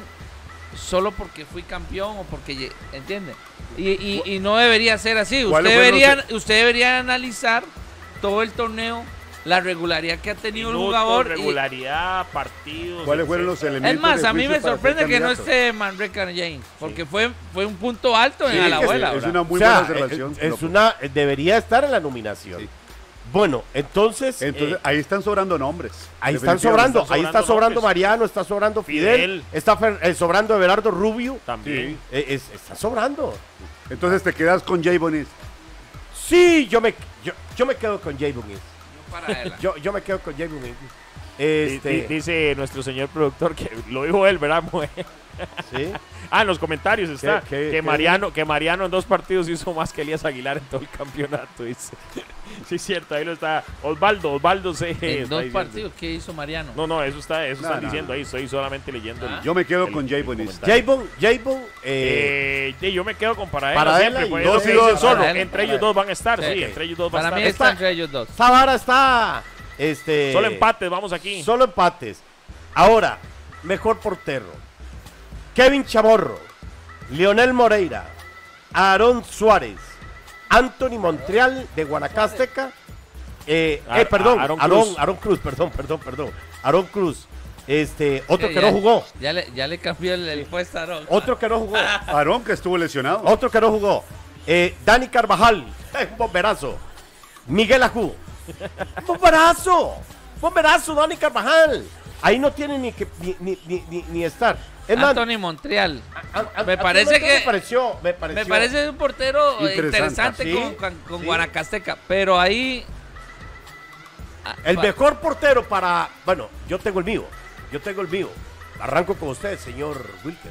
solo porque fui campeón o porque, lle- ¿entiende? Y, y, y no debería ser así. Usted ¿Cuáles fueron debería, los- usted debería analizar todo el torneo, la regularidad que ha tenido el Minutos, jugador. y- regularidad, partidos. ¿Cuáles fueron los etcétera. elementos? es más, de a mí juicio me para sorprende ser que no candidato? esté Manreca James, porque fue, fue un punto alto Sí, en es la que abuela. es ¿verdad? una muy o sea, buena observación. es, es López. una, debería estar en la nominación. Sí. Bueno, entonces, Entonces, eh, ahí están sobrando nombres. ahí están Definitivamente. sobrando, están ahí está sobrando sobrando nombres. Mariano, está sobrando Fidel, Fidel. está Fer- eh, sobrando Everardo Rubio, También. eh, es- está sobrando. Entonces te quedas con Jay Bonis. Sí, yo me, yo, yo me quedo con Jay Bonis. Yo para él. Yo, yo me quedo con Jay Bonis. Di- Este, di- Dice nuestro señor productor que lo dijo él, ¿verdad? Mue? sí. Ah, en los comentarios está ¿Qué- qué- que qué Mariano que Mariano en dos partidos hizo más que Elías Aguilar en todo el campeonato, dice. Sí, es cierto, ahí lo está. Osvaldo, Osvaldo se está En dos diciendo. partidos, ¿qué hizo Mariano? No, no, eso está, eso No, están no, diciendo no. ahí, estoy solamente leyendo. el- Ah. Yo me quedo el- con el Jay Bonis. comentario. Jayvon, Jayvon, eh, Eh, sí, yo me quedo con Paradela, Paradela siempre, y pues, dos es lo que y dice dos, solo. Paradela, Entre ellos Paradela. dos van a estar, sí, Sí. entre ellos dos van Para a mí estar. está Está- entre ellos dos. esta vara está, este, Solo empates, vamos aquí. Solo empates. Ahora, mejor portero. Kevin Chamorro, Leonel Moreira, Aarón Suárez, Anthony Montreal de Guanacasteca, eh, A- eh, perdón, a- Aarón Aarón, Cruz. Aarón Cruz, perdón, perdón, perdón, Aarón Cruz, este, otro Eh, que ya- no jugó, Ya le, ya le cambió el, el puesto a Aarón. otro que no jugó, Aarón, que estuvo lesionado. otro que no jugó, eh, Dani Carvajal, un bomberazo, Miguel Ajú, un bomberazo, bomberazo, Dani Carvajal, ahí no tiene ni que ni, ni, ni, ni- ni estar. Es más, Anthony Montreal. a- a- me a- parece me que- pareció, me pareció. Me parece un portero eh, Interesante. interesante Sí, con, con, con sí. Guanacasteca, pero ahí... ah, El pa- mejor portero para, bueno, yo tengo el mío, yo tengo el mío. Arranco con usted, señor Wilker.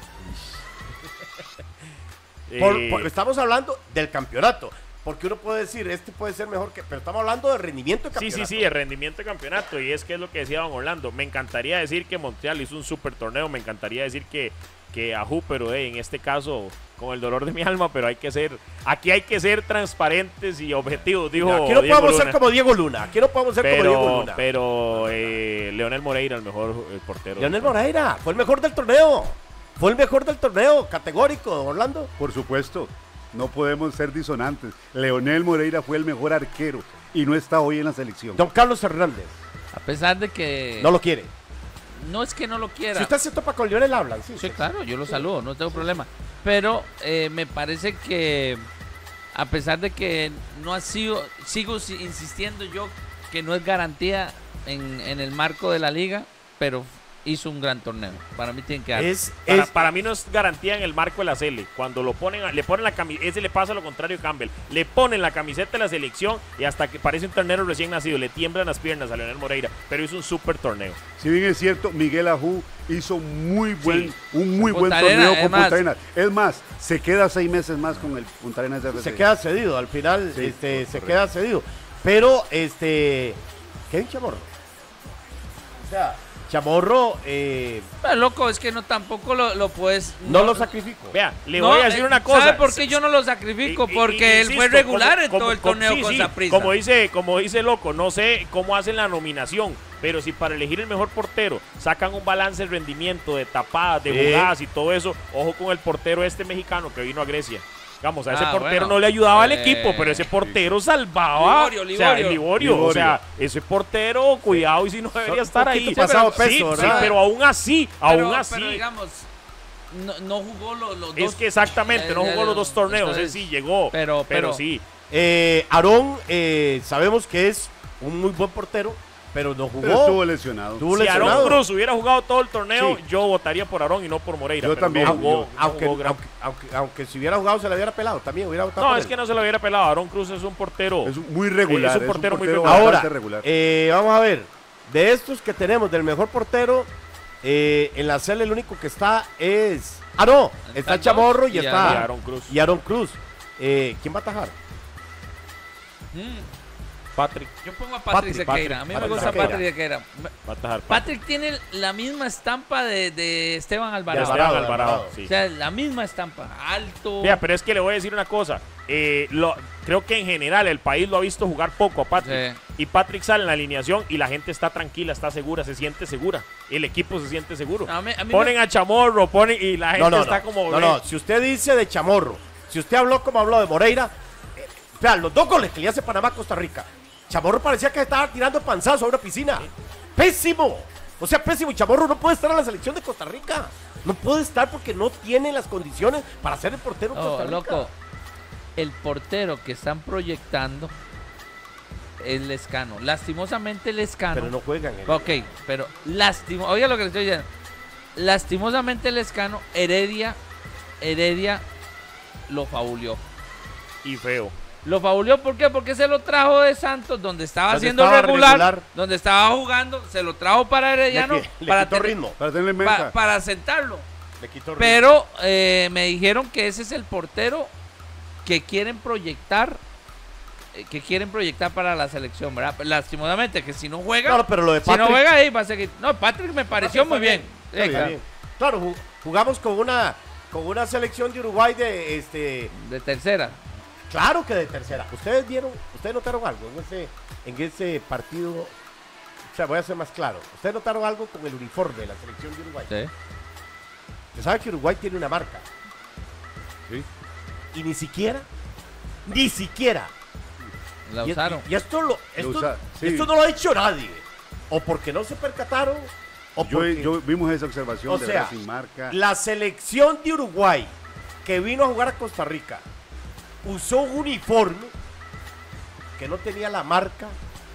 Por- Eh, por- estamos hablando del campeonato, porque uno puede decir, este puede ser mejor que, pero estamos hablando de rendimiento de Sí, campeonato. sí, sí, el rendimiento de campeonato. Y es que es lo que decía Don Orlando. Me encantaría decir que Montreal hizo un super torneo. Me encantaría decir que, que Ajú, pero eh, en este caso, con el dolor de mi alma, pero hay que ser, aquí hay que ser transparentes y objetivos, dijo Aquí no Diego podemos ser Luna. como Diego Luna, aquí no podemos ser como Diego Pero, Luna. pero eh, Leonel Moreira, el mejor eh, portero. Leonel Moreira fue el mejor del torneo, fue el mejor del torneo, categórico, Orlando. Por supuesto. No podemos ser disonantes. Leonel Moreira fue el mejor arquero y no está hoy en la selección. Don Carlos Hernández. A pesar de que... No lo quiere. No es que no lo quiera. Si usted se topa con Leonel, hablan. Sí, Sí, sí. claro, yo lo saludo, no tengo problema. Pero eh, me parece que, a pesar de que no ha sido, sigo si- insistiendo yo que no es garantía en, en el marco de la liga, pero hizo un gran torneo. Para mí tienen que dar. Es, Para, es, para mí no es garantía en el marco de la Cele. Cuando lo ponen, a- le ponen la camiseta, ese le pasa lo contrario a Campbell. Le ponen la camiseta de la selección y hasta que parece un ternero recién nacido, le tiemblan las piernas a Leonel Moreira, pero hizo un súper torneo. Si bien es cierto, Miguel Ajú hizo muy buen, Sí. un muy buen Punta Arenas, torneo con es más- Punta Arenas. Es más, se queda seis meses más con el Punta Arenas F C. se queda cedido, al final Sí, este, se correcto. queda cedido. Pero, este, Kevin Chamorro. O sea, Chamorro eh, Pero, loco, es que no tampoco lo, lo puedes... no lo sacrifico. Vea, le No, voy a decir eh, una cosa. ¿Sabe por qué yo no lo sacrifico? Y- y- Porque y- él fue insisto, regular como- en todo como- el torneo sí, con sí, Saprissa. Como dice, como dice Loco, no sé cómo hacen la nominación, pero si para elegir el mejor portero sacan un balance de rendimiento, de tapadas, de Sí. jugadas y todo eso, ojo con el portero este mexicano que vino a Grecia. Vamos, a ese Ah, portero bueno. no le ayudaba al Eh, equipo, pero ese portero salvaba. Liborio, O sea, Liborio. Liborio, Liborio. o sea, ese portero, cuidado, y si no debería Son estar un ahí. poquito pasado Sí, peso, sí, ¿verdad? pero aún así, pero, aún así. pero digamos, no, no jugó los, los dos. Es que exactamente, no eh, jugó los dos torneos, entonces, él sí llegó, pero- pero, pero- sí. Eh, Aarón, eh, sabemos que es un muy buen portero, pero no jugó. Pero estuvo lesionado. Estuvo Si lesionado. Aarón Cruz hubiera jugado todo el torneo, Sí. yo votaría por Aarón y no por Moreira. Yo pero también, No jugó, yo- no Aunque, jugó gran- aunque, aunque, aunque si hubiera jugado se le hubiera pelado también, hubiera votado No, por es él. que no se lo hubiera pelado. Aarón Cruz es un portero. Es muy regular. Es un portero muy regular. regular. Ahora, bastante regular. eh, vamos a ver, de estos que tenemos del mejor portero, eh, en la cel el único que está es... Ah, no, está Están Chamorro dos y, y está... Y Aarón Cruz. Y Aarón Cruz. Eh, ¿Quién va a atajar? Mm, Patrick yo pongo a Patrick, Patrick, Sequeira. Patrick, a mí Patrick me gusta Sequeira. Patrick Sequeira. va a atajar. Patrick tiene la misma estampa de, de Esteban Alvarado. Alvarado, Esteban Alvarado, Alvarado. sí. O sea, la misma estampa. Alto. Vea, pero es que le voy a decir una cosa. Eh, lo, creo que en general el país lo ha visto jugar poco a Patrick. Sí. Y Patrick sale en la alineación y la gente está tranquila, está segura, se siente segura. El equipo se siente seguro. A mí- a mí ponen me- a Chamorro, ponen y la gente No, no, está no. como... No, no, si usted dice de Chamorro, si usted habló como habló de Moreira, eh, vea, los dos goles que le hace Panamá a Costa Rica, Chamorro parecía que estaba tirando panzazo a una piscina. ¡Pésimo! O sea, pésimo. Y Chamorro no puede estar en la selección de Costa Rica. No puede estar porque no tiene las condiciones para ser el portero de Oh, Costa Rica. loco, el portero que están proyectando es Lescano. Lastimosamente Lescano. Pero no juegan. en- Ok, pero lastimo, oiga lo que le estoy diciendo. Lastimosamente Lescano, Heredia, Heredia lo fabuleó. Y feo. Lo fabuleó, ¿por qué? Porque se lo trajo de Santos, donde estaba Donde haciendo estaba regular, regular. donde estaba jugando, se lo trajo para Herediano, Le, qui- le para, quitó tener- ritmo. Para tenerle en pa- mesa. para sentarlo. Le quitó ritmo. Pero eh, me dijeron que ese es el portero que quieren proyectar, eh, que quieren proyectar para la selección, ¿verdad? Lastimosamente, que si no juega, Claro, pero lo de si no Patrick- juega ahí va a seguir. No, Patrick me pareció Patrick muy está bien. Está Sí, bien, claro. bien. Claro, ju- jugamos con una, con una selección de Uruguay de este. De tercera. Claro que de tercera. Ustedes vieron, ustedes notaron algo en ese, en ese partido. O sea, voy a ser más claro. Ustedes notaron algo con el uniforme de la selección de Uruguay. Sí. Usted sabe que Uruguay tiene una marca. Sí. Y ni siquiera, ni siquiera. La Y, usaron. y- y esto, lo, esto, usa- sí. esto no lo ha dicho nadie. O porque no se percataron, o Yo, porque... yo vimos esa observación O de sea, verdad, sin marca. La selección de Uruguay que vino a jugar a Costa Rica usó un uniforme que no tenía la marca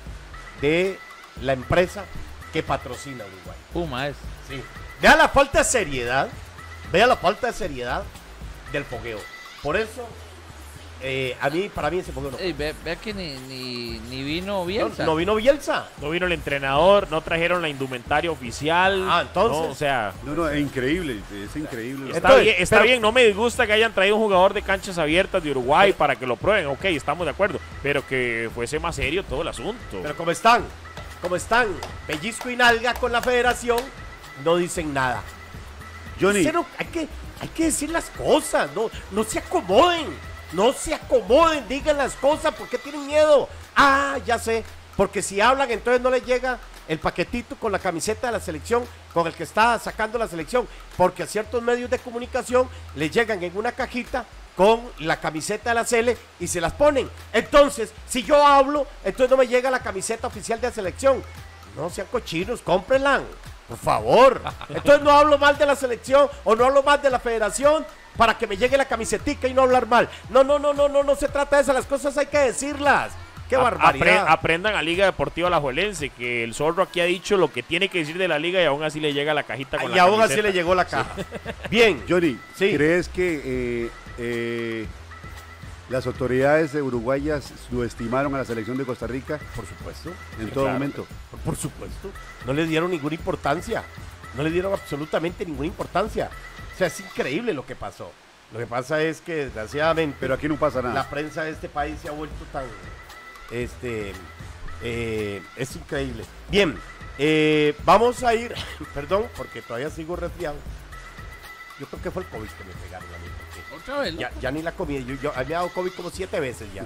de la empresa que patrocina a Uruguay. Puma es. Sí. Vea la falta de seriedad, vea la falta de seriedad del fogueo. Por eso, eh, a mí, para mí ese fogueo no. Ey, ve- vea que ni, ni, ni vino No, Bielsa. no vino Bielsa. No vino el entrenador, no trajeron la indumentaria oficial. Ah, entonces. No, o sea, No, no, es increíble, es increíble. está, Entonces, bien, está pero- bien, no me disgusta que hayan traído un jugador de canchas abiertas de Uruguay para que lo prueben, ok, estamos de acuerdo, pero que fuese más serio todo el asunto. Pero como están, como están Pellizco y Nalga con la federación, no dicen nada. Johnny, Cero, hay, que, hay que decir las cosas, no, no se acomoden, no se acomoden, digan las cosas, ¿por qué tienen miedo? Ah, ya sé, porque si hablan entonces no les llega el paquetito con la camiseta de la selección, con el que está sacando la selección, porque a ciertos medios de comunicación les llegan en una cajita con la camiseta de la Sele y se las ponen. Entonces, si yo hablo, entonces no me llega la camiseta oficial de la selección. No sean cochinos, cómprenla, por favor. Entonces no hablo mal de la selección o no hablo mal de la federación para que me llegue la camisetica y no hablar mal. No, no, no, no, no, no se trata de eso, las cosas hay que decirlas. ¡Qué barbaridad! Apre aprendan a Liga Deportiva Alajuelense, que el zorro aquí ha dicho lo que tiene que decir de la liga y aún así le llega la cajita con y la aún camiseta. así le llegó la caja. Sí. Bien. Johnny, Sí. ¿crees que eh, eh, las autoridades uruguayas subestimaron a la selección de Costa Rica? Por supuesto. En Sí, todo claro. momento. Por, por supuesto. No le dieron ninguna importancia. No le dieron absolutamente ninguna importancia. O sea, es increíble lo que pasó. Lo que pasa es que, desgraciadamente, Pero aquí no pasa nada. la prensa de este país se ha vuelto tan... Este... eh, es increíble. Bien, eh, vamos a ir... Perdón, porque todavía sigo resfriado. Yo creo que fue el COVID que me pegaron a mí. Porque Otra vez, ya, ya ni la comí. Yo, yo, a mí me ha dado COVID como siete veces ya.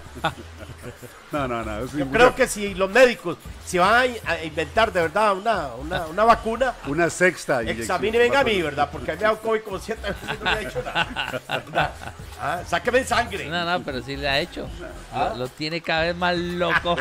No, no, no. es Yo una- creo que si los médicos si van a in- a inventar de verdad una, una, una vacuna, Una sexta inyección. examinen a mí, ¿verdad? Porque a mí me ha dado COVID como siete veces y no me ha hecho nada. ¿Verdad? Ah, sáqueme sangre. No, no, pero sí le ha hecho. Lo, lo tiene cada vez más loco.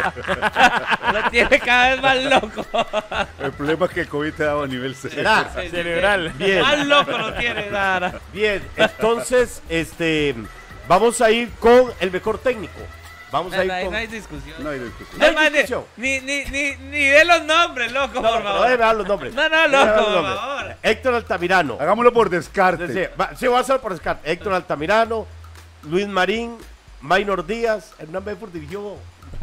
Lo tiene cada vez más loco. El problema es que el COVID te ha dado a nivel cero. ¿Será? Cerebral. Bien. Más loco lo tiene, nada. Bien, entonces, este, vamos a ir con el mejor técnico. Vamos a No, ir no hay, con... no hay discusión. No hay discusión. No hay Es más, ni, discusión. ni, ni, ni, ni de los nombres, loco, No, por pero favor. déjeme dar los nombres. No, no, Déjeme dar loco, los por nombres. favor. Héctor Altamirano. Hagámoslo por descarte. Sí, va- sí, voy a hacer por descarte. Héctor Altamirano, Luis Marín, Maynor Díaz, Hernán Bedford dirigió,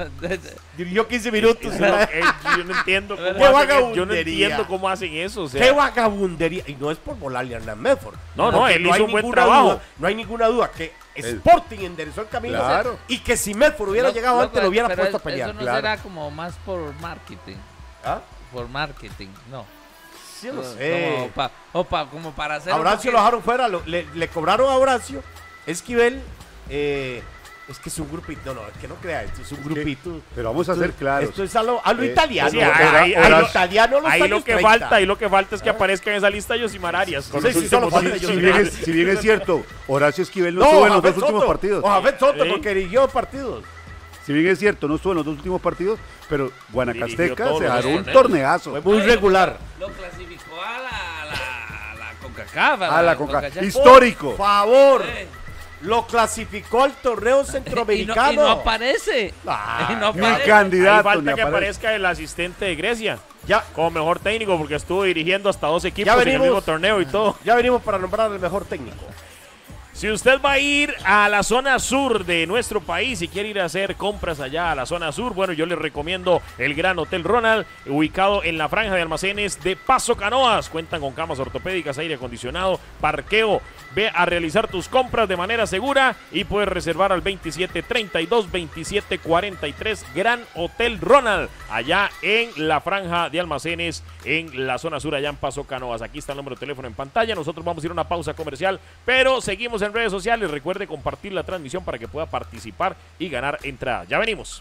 dirigió quince minutos. Eso no- eh, yo no entiendo cómo Qué hacen, yo no vagabundería. entiendo cómo hacen eso. O sea, ¡Qué vagabundería! Y no es por volarle a Hernán Bedford. No, no, Porque él hizo hay un buen ninguna trabajo. duda- no hay ninguna duda que Sporting enderezó el camino. Claro. Y que si Medford hubiera Loco, llegado loco, antes, lo hubiera pero puesto a es- pelear. Eso no Claro. será como más por marketing. ¿Ah? Por marketing, no. Sí, lo Como sé. pa- o pa- como para hacer. A un Horacio poquito- lo dejaron fuera, lo- le, le cobraron a Horacio. Esquivel, eh, es que es un grupito. No, no, es que no crea, esto es un grupito. Pero vamos a Esto- ser claros. Esto es a lo, a lo Eh, italiano. sí, a- ahí- a, ahí- lo ahí- italiano los ahí años lo que treinta. falta, ahí lo que falta es que aparezca en esa lista Josimar Arias. Con Sí, los sí, solo últimos falta años. Si bien, es, si bien es cierto, Horacio Esquivel no, No, estuvo en los Jafet dos últimos Soto. partidos. O Jafet Soto, Sí. porque dirigió partidos. Si bien es cierto, no estuvo en los dos últimos partidos, pero Dirigió Guanacasteca todos se los agarró un torneos. torneazo. Fue muy regular. Lo clasificó a la, a la, a la CONCACAF. A la Conca- CONCACAF. Histórico. Por favor. Eh. Lo clasificó al torneo Y no, centroamericano. y no aparece. Ah, Y no Ni aparece. candidato. Ahí falta ni que aparece. aparezca el asistente de Grecia Ya, como mejor técnico porque estuvo dirigiendo hasta dos equipos Ya en el venimos. mismo torneo y todo. ya venimos para nombrar al mejor técnico. Si usted va a ir a la zona sur de nuestro país y quiere ir a hacer compras allá a la zona sur, bueno, yo les recomiendo el Gran Hotel Ronald, ubicado en la franja de almacenes de Paso Canoas. Cuentan con camas ortopédicas, aire acondicionado, parqueo. Ve a realizar tus compras de manera segura y puedes reservar al veintisiete treinta y dos, veintisiete cuarenta y tres Gran Hotel Ronald, allá en la franja de almacenes en la zona sur, allá en Paso Canoas. Aquí está el número de teléfono en pantalla. Nosotros vamos a ir a una pausa comercial, pero seguimos en redes sociales. Recuerde compartir la transmisión para que pueda participar y ganar entrada. Ya venimos.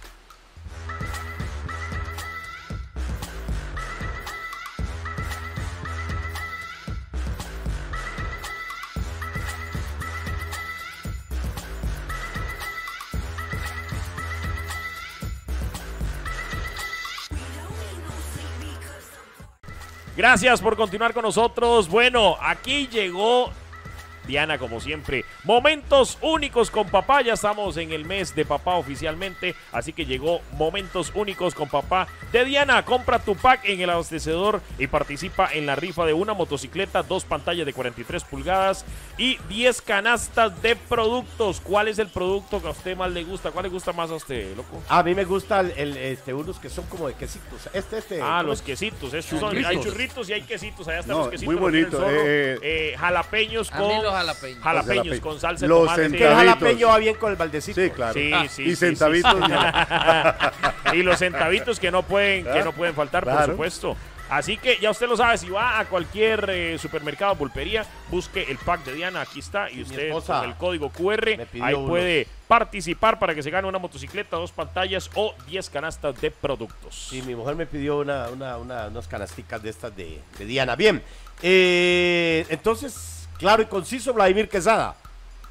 Gracias por continuar con nosotros. Bueno, aquí llegó Diana, como siempre. Momentos únicos con papá. Ya estamos en el mes de papá oficialmente, así que llegó Momentos únicos con papá de Diana. Compra tu pack en el abastecedor y participa en la rifa de una motocicleta, dos pantallas de cuarenta y tres pulgadas y diez canastas de productos. ¿Cuál es el producto que a usted más le gusta? ¿Cuál le gusta más a usted, loco? A mí me gusta el, el, este, unos que son como de quesitos. Este, este. Ah, ¿cómo los es? quesitos. Estos son- hay Churritos. churritos y hay quesitos. Allá están No, los quesitos. muy lo tiene el bonito, zorro. eh, Eh, jalapeños A con... mí los jalapeños. Jalapeños Los con salsa de Los tomate. Que el centavitos. jalapeño va bien con el baldecito. Sí, claro. Sí, sí, y sí, centavitos. sí, sí. ya. Y los centavitos que no pueden, que no pueden faltar, por Claro. supuesto. Así que ya usted lo sabe, si va a cualquier eh, supermercado, pulpería, busque el pack de Diana, aquí está, y Mi usted esposa con el código Q R, me pidió ahí unos. puede participar para que se gane una motocicleta, dos pantallas o diez canastas de productos. Sí, mi mujer me pidió una, una, una, unas canasticas de estas de, de Diana. Bien, eh, entonces, claro y conciso, Vladimir Quesada.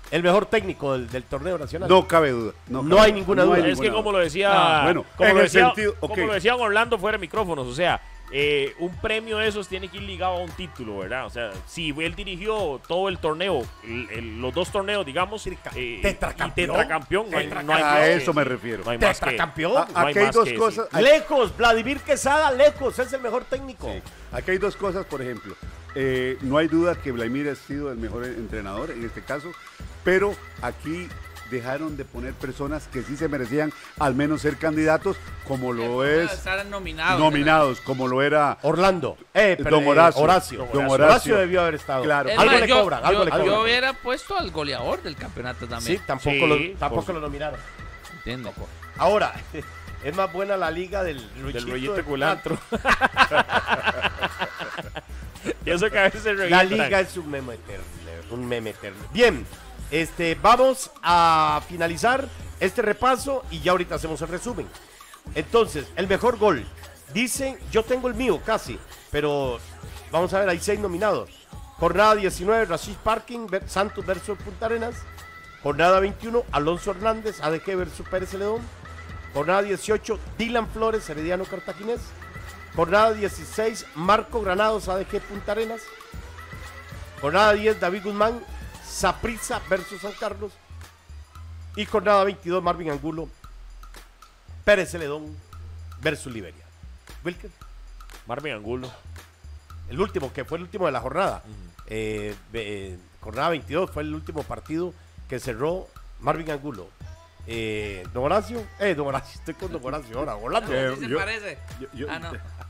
el mejor técnico del, del torneo nacional. No cabe duda. No, No cabe hay ninguna duda. Es que como lo decía, Ah, bueno, como, en lo el decía sentido- como ok. lo decía Orlando fuera de micrófonos, o sea, eh, un premio de esos tiene que ir ligado a un título, ¿verdad? O sea, si él dirigió todo el torneo, el- el- los dos torneos, digamos, eh, y Tetracampeón. tetracampeón, no hay, no hay A más que- eso me refiero. No hay más que, Tetracampeón. A- no hay aquí hay más dos que cosas. decir. Lejos, Vladimir Quesada, lejos, es el mejor técnico. Sí. Aquí hay dos cosas, por ejemplo. Eh, no hay duda que Vladimir ha sido el mejor entrenador en este caso, pero aquí dejaron de poner personas que sí se merecían al menos ser candidatos, como lo es Estar nominados. nominados, como lo era Orlando. Eh, pero, Don eh, Horacio. Horacio. Don Horacio. Horacio. Horacio debió haber estado. Claro. Es Algo más, le yo, cobran, algo yo- le cobran. yo hubiera puesto al goleador del campeonato también. Sí, tampoco, Sí, lo, tampoco por- lo nominaron. ¿Entiendes? Ahora, es más buena la liga del rollito, Del rollito de culantro. Y eso que a veces se La revientan. liga es un meme eterno, un meme eterno. Bien, este, vamos a finalizar este repaso y ya ahorita hacemos el resumen. Entonces, el mejor gol. Dicen, yo tengo el mío casi, pero vamos a ver, hay seis nominados. Jornada diecinueve, Rashid Parking, ver- Santos versus Punta Arenas. Jornada veintiuno, Alonso Hernández, A D G versus Pérez Celedón. Jornada dieciocho, Dylan Flores, Herediano Cartaginés. Jornada dieciséis, Marco Granados, A D G Punta Arenas. Jornada diez, David Guzmán, Saprissa versus San Carlos. Y jornada veintidós, Marvin Angulo, Pérez Celedón versus Liberia. Wilker, Marvin Angulo. el último, que fue el último de la jornada. Eh, eh, jornada veintidós fue el último partido que cerró Marvin Angulo. Eh, don Horacio, eh, don Horacio, estoy con don Horacio ahora, volando. Eh, ¿Sí se yo- parece? yo- yo- Ah, no.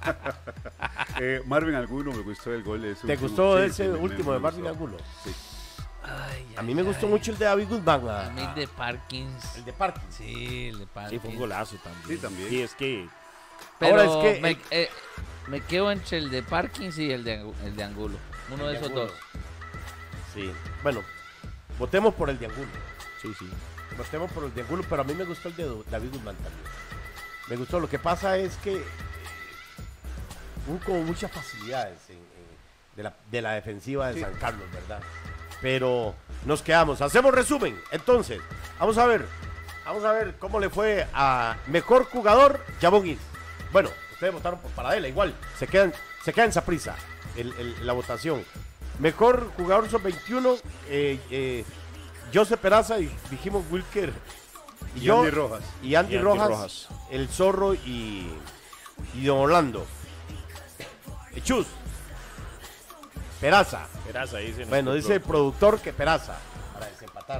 eh, Marvin Angulo, me gustó el gol. ese ¿Te último. gustó Sí, ese sí, me- último me de Marvin gustó. Angulo? Sí. Ay, A ay, mí me gustó ay. mucho el de David Guzmán. a- A mí el de Parkins. el de Parking. Sí, el de Sí, Parkins. fue un golazo también. Sí, también. Sí, es que Pero Ahora es que me, el- eh, me quedo entre el de Parkins y el de, Angu- el de Angulo. Uno El de de esos Angulo. dos. Sí. Bueno, votemos por el de Angulo. sí, sí. Votemos por el de Angulo, pero a mí me gustó el de Do- David Guzmán también. Me gustó. Lo que pasa es que eh, hubo como muchas facilidades en- en- de, la, de la defensiva de Sí. San Carlos, ¿verdad? Pero nos quedamos. Hacemos resumen. Entonces, vamos a ver. Vamos a ver cómo le fue a mejor jugador, Yaboguis. Bueno, ustedes votaron por Paradela, igual. Se quedan, se queda en Saprissa el, el- la votación. Mejor jugador sub veintiuno, eh, eh, José Peraza, y dijimos Wilker. Y yo- Andy Rojas. Y Andy, Y Andy Rojas, Rojas. el Zorro y, y Don Orlando. Eh, Chus. Peraza. Peraza, dice Bueno, nuestro dice el productor. productor que Peraza. Para desempatar.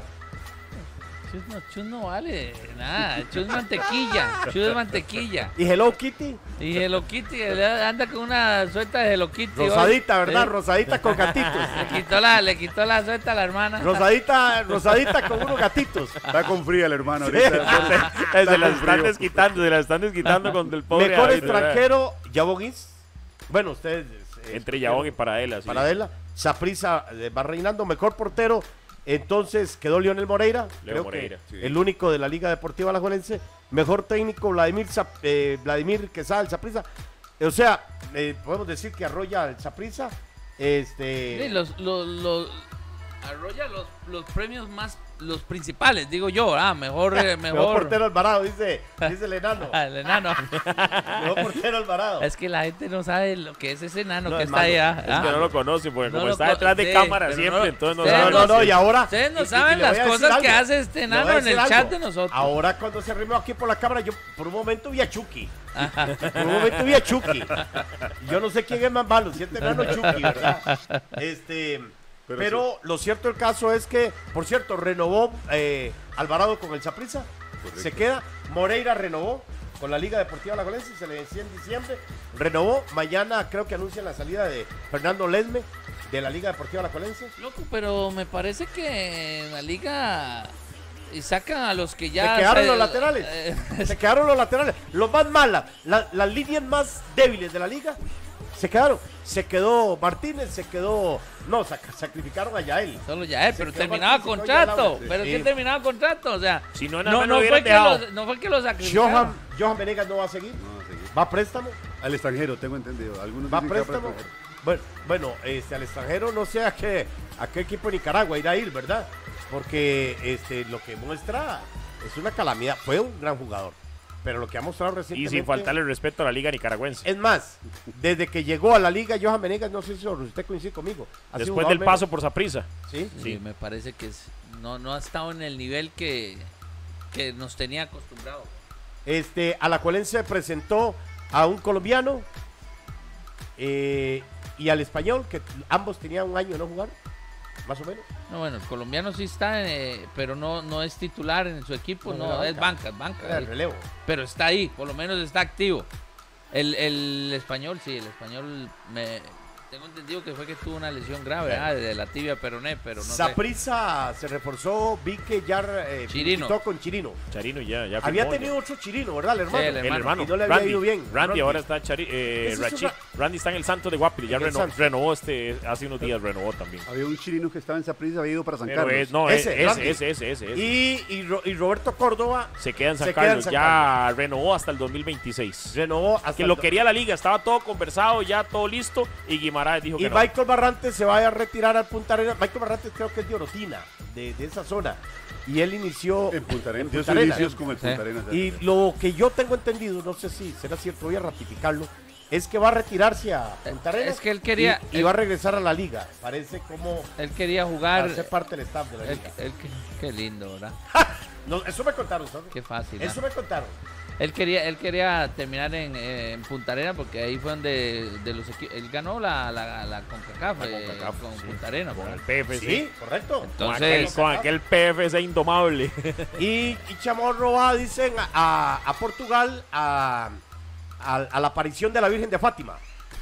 Chus no, Chus no vale nada. Chus es mantequilla. Chus es mantequilla. ¿Y Hello Kitty? Y Hello Kitty él anda con una suelta de Hello Kitty. hoy. Rosadita, ¿verdad? Eh, Rosadita con gatitos. Le quitó la, le quitó la suelta a la hermana. Rosadita, rosadita con unos gatitos. Está con fría el hermano ahorita. Se Está la con están frío. desquitando, se la están desquitando con el pobre Mejor David, ¿verdad? extranjero, Yaboguis. Bueno, ustedes. eh, Entre Yabón y Paradela, sí. Paradela. Saprissa eh, va reinando. Mejor portero. Entonces quedó Lionel Moreira. Leo creo Moreira, que sí. el único de la Liga Deportiva Alajuelense. Mejor técnico, Vladimir, Zap- eh, Vladimir Quesada, el Saprissa. O sea, eh, podemos decir que arrolla el Saprissa. Este. Sí, los, los, los- arrolla los, los premios más, los principales, digo yo, ah, mejor, eh, Mejor mejor. portero Alvarado, dice, dice el enano. Ah, el enano. Mejor portero Alvarado. Es que la gente no sabe lo que es ese enano No, que es está malo. allá. Es ah. que no lo conoce, porque No como lo está co- detrás de sí, cámara pero siempre, no- entonces no ustedes No, sabe. no, no, y ahora. Ustedes no y- y- saben y le voy las a decir cosas que algo. hace este Le voy a enano en decir el algo. chat de nosotros. Ahora, cuando se arrimó aquí por la cámara, yo por un momento vi a Chucky. Por un momento vi a Chucky. Y yo no sé quién es más malo, si este enano o Chucky, ¿verdad? Este. Pero, Pero lo cierto del caso es que, por cierto, renovó eh, Alvarado con el Saprissa. Correcto. Se queda. Moreira renovó con la Liga Deportiva Alajuelense, se le vencía en diciembre. Renovó. Mañana creo que anuncian la salida de Fernando Lesme de la Liga Deportiva Alajuelense. Loco, pero me parece que en la liga y sacan a los que ya se quedaron se- los laterales. eh, Se quedaron los laterales. Los más malas, la- las líneas más débiles de la liga, se quedaron. Se quedó Martínez, se quedó. No, sac- sacrificaron a Yael. Solo ya, eh, Se pero quedó terminaba Martínez y no ya contrato. Laura. Pero es Sí. que terminaba contrato, o sea. Si no, nada no, más no, lo fue hubieran que dejado. los, no fue que lo sacrificaron. Johan, Johan Venegas no va a seguir. No, sí. Va a préstamo. Al extranjero, tengo entendido. Algunos Va a dicen que préstamo. extranjero. Bueno, bueno este, al extranjero no sé a qué, a qué equipo de Nicaragua irá a ir, ¿verdad? porque este, lo que muestra es una calamidad. Fue un gran jugador, pero lo que ha mostrado Y recientemente... sin faltarle el respeto a la liga nicaragüense. Es más, desde que llegó a la liga, Johan Venegas, no sé si usted coincide conmigo. ha sido Después jugador del menos. paso por Saprissa. ¿Sí? Sí, Sí. me parece que es, no, no ha estado en el nivel que, que nos tenía acostumbrado. Este, Alajuelense presentó a un colombiano eh, y al español, que ambos tenían un año de no jugar, más o menos. No, bueno, el colombiano sí está, eh, pero no, no es titular en su equipo, No, no, era es banca. banca, es banca. Era el eh, relevo. Pero está ahí, por lo menos está activo. El, el español, sí, el español, me tengo entendido que fue que tuvo una lesión grave, Bueno. ah, de la tibia peroné, pero no sé. Saprissa se reforzó, vi que ya eh, Chirino. quitó con Chirino. Charino ya, ya Había firmó, tenido otro Chirino, ¿verdad? El hermano. Sí, el El hermano, Y no le había Randy, ido bien. Randy, Randy. ahora está Chari, eh, Ese es Rachi- un ra- Randy está en el Santos de Guapiri, ya En el reno- Santos. renovó este, hace unos días renovó también. Había un chileno que estaba en Saprissa, había ido para San Pero Carlos. es, no, Ese, ese, Randy. ese, ese, ese, ese. Y, y, Ro- y Roberto Córdoba Se queda en San se queda en Carlos, San ya renovó hasta el dos mil veintiséis. renovó hasta Que lo el- quería la liga, estaba todo conversado, ya todo listo, y Guimaraes dijo Y que no. Michael Barrantes se va a retirar al Punta Arenas. Michael Barrantes creo que es de Orotina, de, de esa zona. Y él inició En Punta Arenas. en Dio Punta sus Arenas. inicios con el Sí. Punta Arenas. Y lo que yo tengo entendido, no sé si será cierto, voy a ratificarlo, es que va a retirarse a Punta Arenas. Es que él quería- Y, y él- va a regresar a la liga. Parece como Él quería a jugar. ser parte del staff de la él- liga. él que- qué lindo, ¿verdad? No, eso me contaron, ¿sabes? Qué fácil. Eso ¿ah? me contaron. Él quería, él quería terminar en, eh, en Punta Arenas porque ahí fue donde de los equipos. Él ganó la, la, la CONCACAF, La eh, CONCACAF, con sí. Punta Arenas. Con el ¿verdad? P F C. Sí, correcto. Con, Entonces- aquel, con aquel P F C indomable. Y, y Chamorro va, dicen, a, a Portugal a, a, a la aparición de la Virgen de Fátima.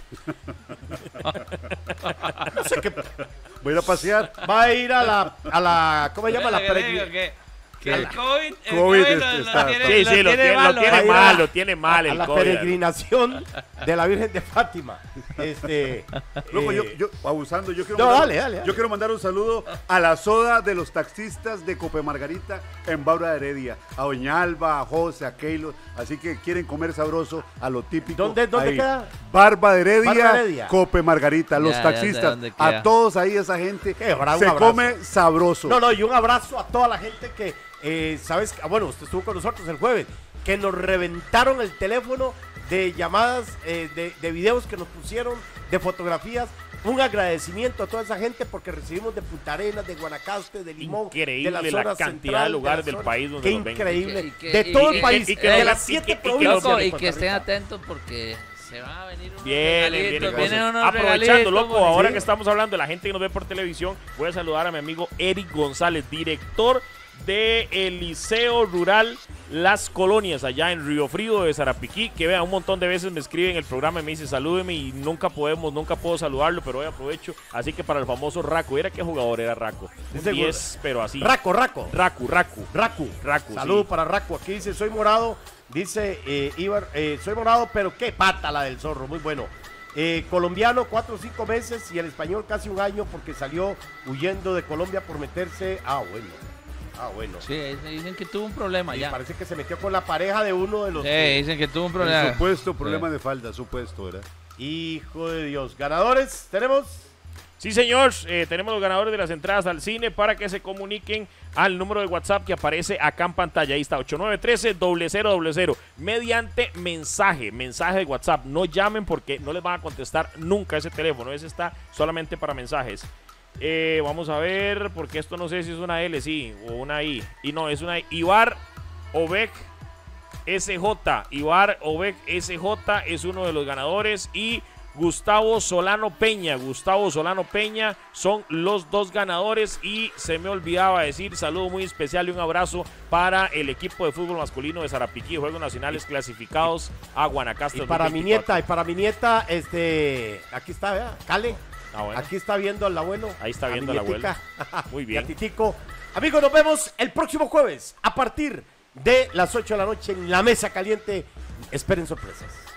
No sé qué. Voy a ir a pasear. Va a ir a la, a la ¿cómo se llama? La Que le digo peregrinación. que- que el COVID, el COVID COVID está- lo- lo está- tiene- Sí, sí, lo tiene, lo malo, tiene Va a ir a mal, la- lo tiene mal a el la COVID. peregrinación de la Virgen de Fátima. Este, Loco, eh, yo, yo, abusando, yo quiero, No, mandar, dale, dale, dale. yo quiero mandar un saludo a la soda de los taxistas de Cope Margarita en Baura de Heredia. A Doña Alba, a José, a Keilo. Así que quieren comer sabroso a lo típico. ¿Dónde- dónde ahí. queda? Barba de Heredia, Barba de Heredia. Cope Margarita. Los Ya, ya sé taxistas, dónde queda. a todos ahí, esa gente, Qué bravo, se un abrazo. come sabroso. No, no, y un abrazo a toda la gente que, eh, ¿sabes? Ah, bueno, usted estuvo con nosotros el jueves, que nos reventaron el teléfono de llamadas, eh, de, de videos que nos pusieron, de fotografías. Un agradecimiento a toda esa gente porque recibimos de Punta Arenas, de Guanacaste, de Limón, Increíble de la, la zona cantidad central, de lugares la del zona- país donde Qué nos ven. increíble. Y que- de y todo que- el país, y que- de y las que- siete y que- provincias Loco, de y Costa que estén Rica. atentos porque se van a venir unos Vienen, regalitos, vienen vienen cosas. unos Aprovechando, regalitos, loco, como- ahora sí. que estamos hablando de la gente que nos ve por televisión, voy a saludar a mi amigo Eric González, director de el Liceo Rural Las Colonias, allá en Río Frío de Sarapiquí, que vea, un montón de veces me escribe en el programa y me dice salúdeme y nunca podemos, nunca puedo saludarlo, pero hoy aprovecho. Así que para el famoso Raco, ¿era qué jugador era Raco? Un Ese diez, pero así. Raco, Raco. Raku, Raku. Raku. Raku, Saludos sí. para Raku. Aquí dice, soy morado. Dice eh, Ibar, eh, soy morado, pero qué pata la del zorro. Muy bueno. Eh, colombiano, cuatro o cinco meses. Y el español casi un año porque salió huyendo de Colombia por meterse. Ah, bueno. Ah, bueno. Sí, dicen que tuvo un problema Y ya. parece que se metió con la pareja de uno de los... Sí, que- dicen que tuvo un El problema. supuesto problema Sí. de falda, supuesto, ¿verdad? Hijo de Dios. ¿Ganadores tenemos? Sí, señor, eh, tenemos los ganadores de las entradas al cine para que se comuniquen al número de WhatsApp que aparece acá en pantalla. Ahí está, ocho nueve uno tres, cero cero cero cero, mediante mensaje, mensaje de WhatsApp. No llamen porque no les van a contestar nunca ese teléfono. Ese está solamente para mensajes. Eh, vamos a ver, porque esto no sé si es una L, sí, o una I. Y no, es una I. Ibar Obek S J. Ibar Obek S J es uno de los ganadores. Y Gustavo Solano Peña. Gustavo Solano Peña son los dos ganadores. Y se me olvidaba decir saludo muy especial y un abrazo para el equipo de fútbol masculino de Sarapiquí, Juegos Nacionales clasificados a Guanacaste. Y para mi dos mil veinticuatro. nieta, y para mi nieta, este... Aquí está, ¿verdad? Cale. Ah, bueno. Aquí está viendo al abuelo. Ahí está a mi viendo al abuelo. nietica. Muy Y bien. a Titico. Amigos, nos vemos el próximo jueves a partir de las ocho de la noche en La Mesa Caliente. Esperen sorpresas.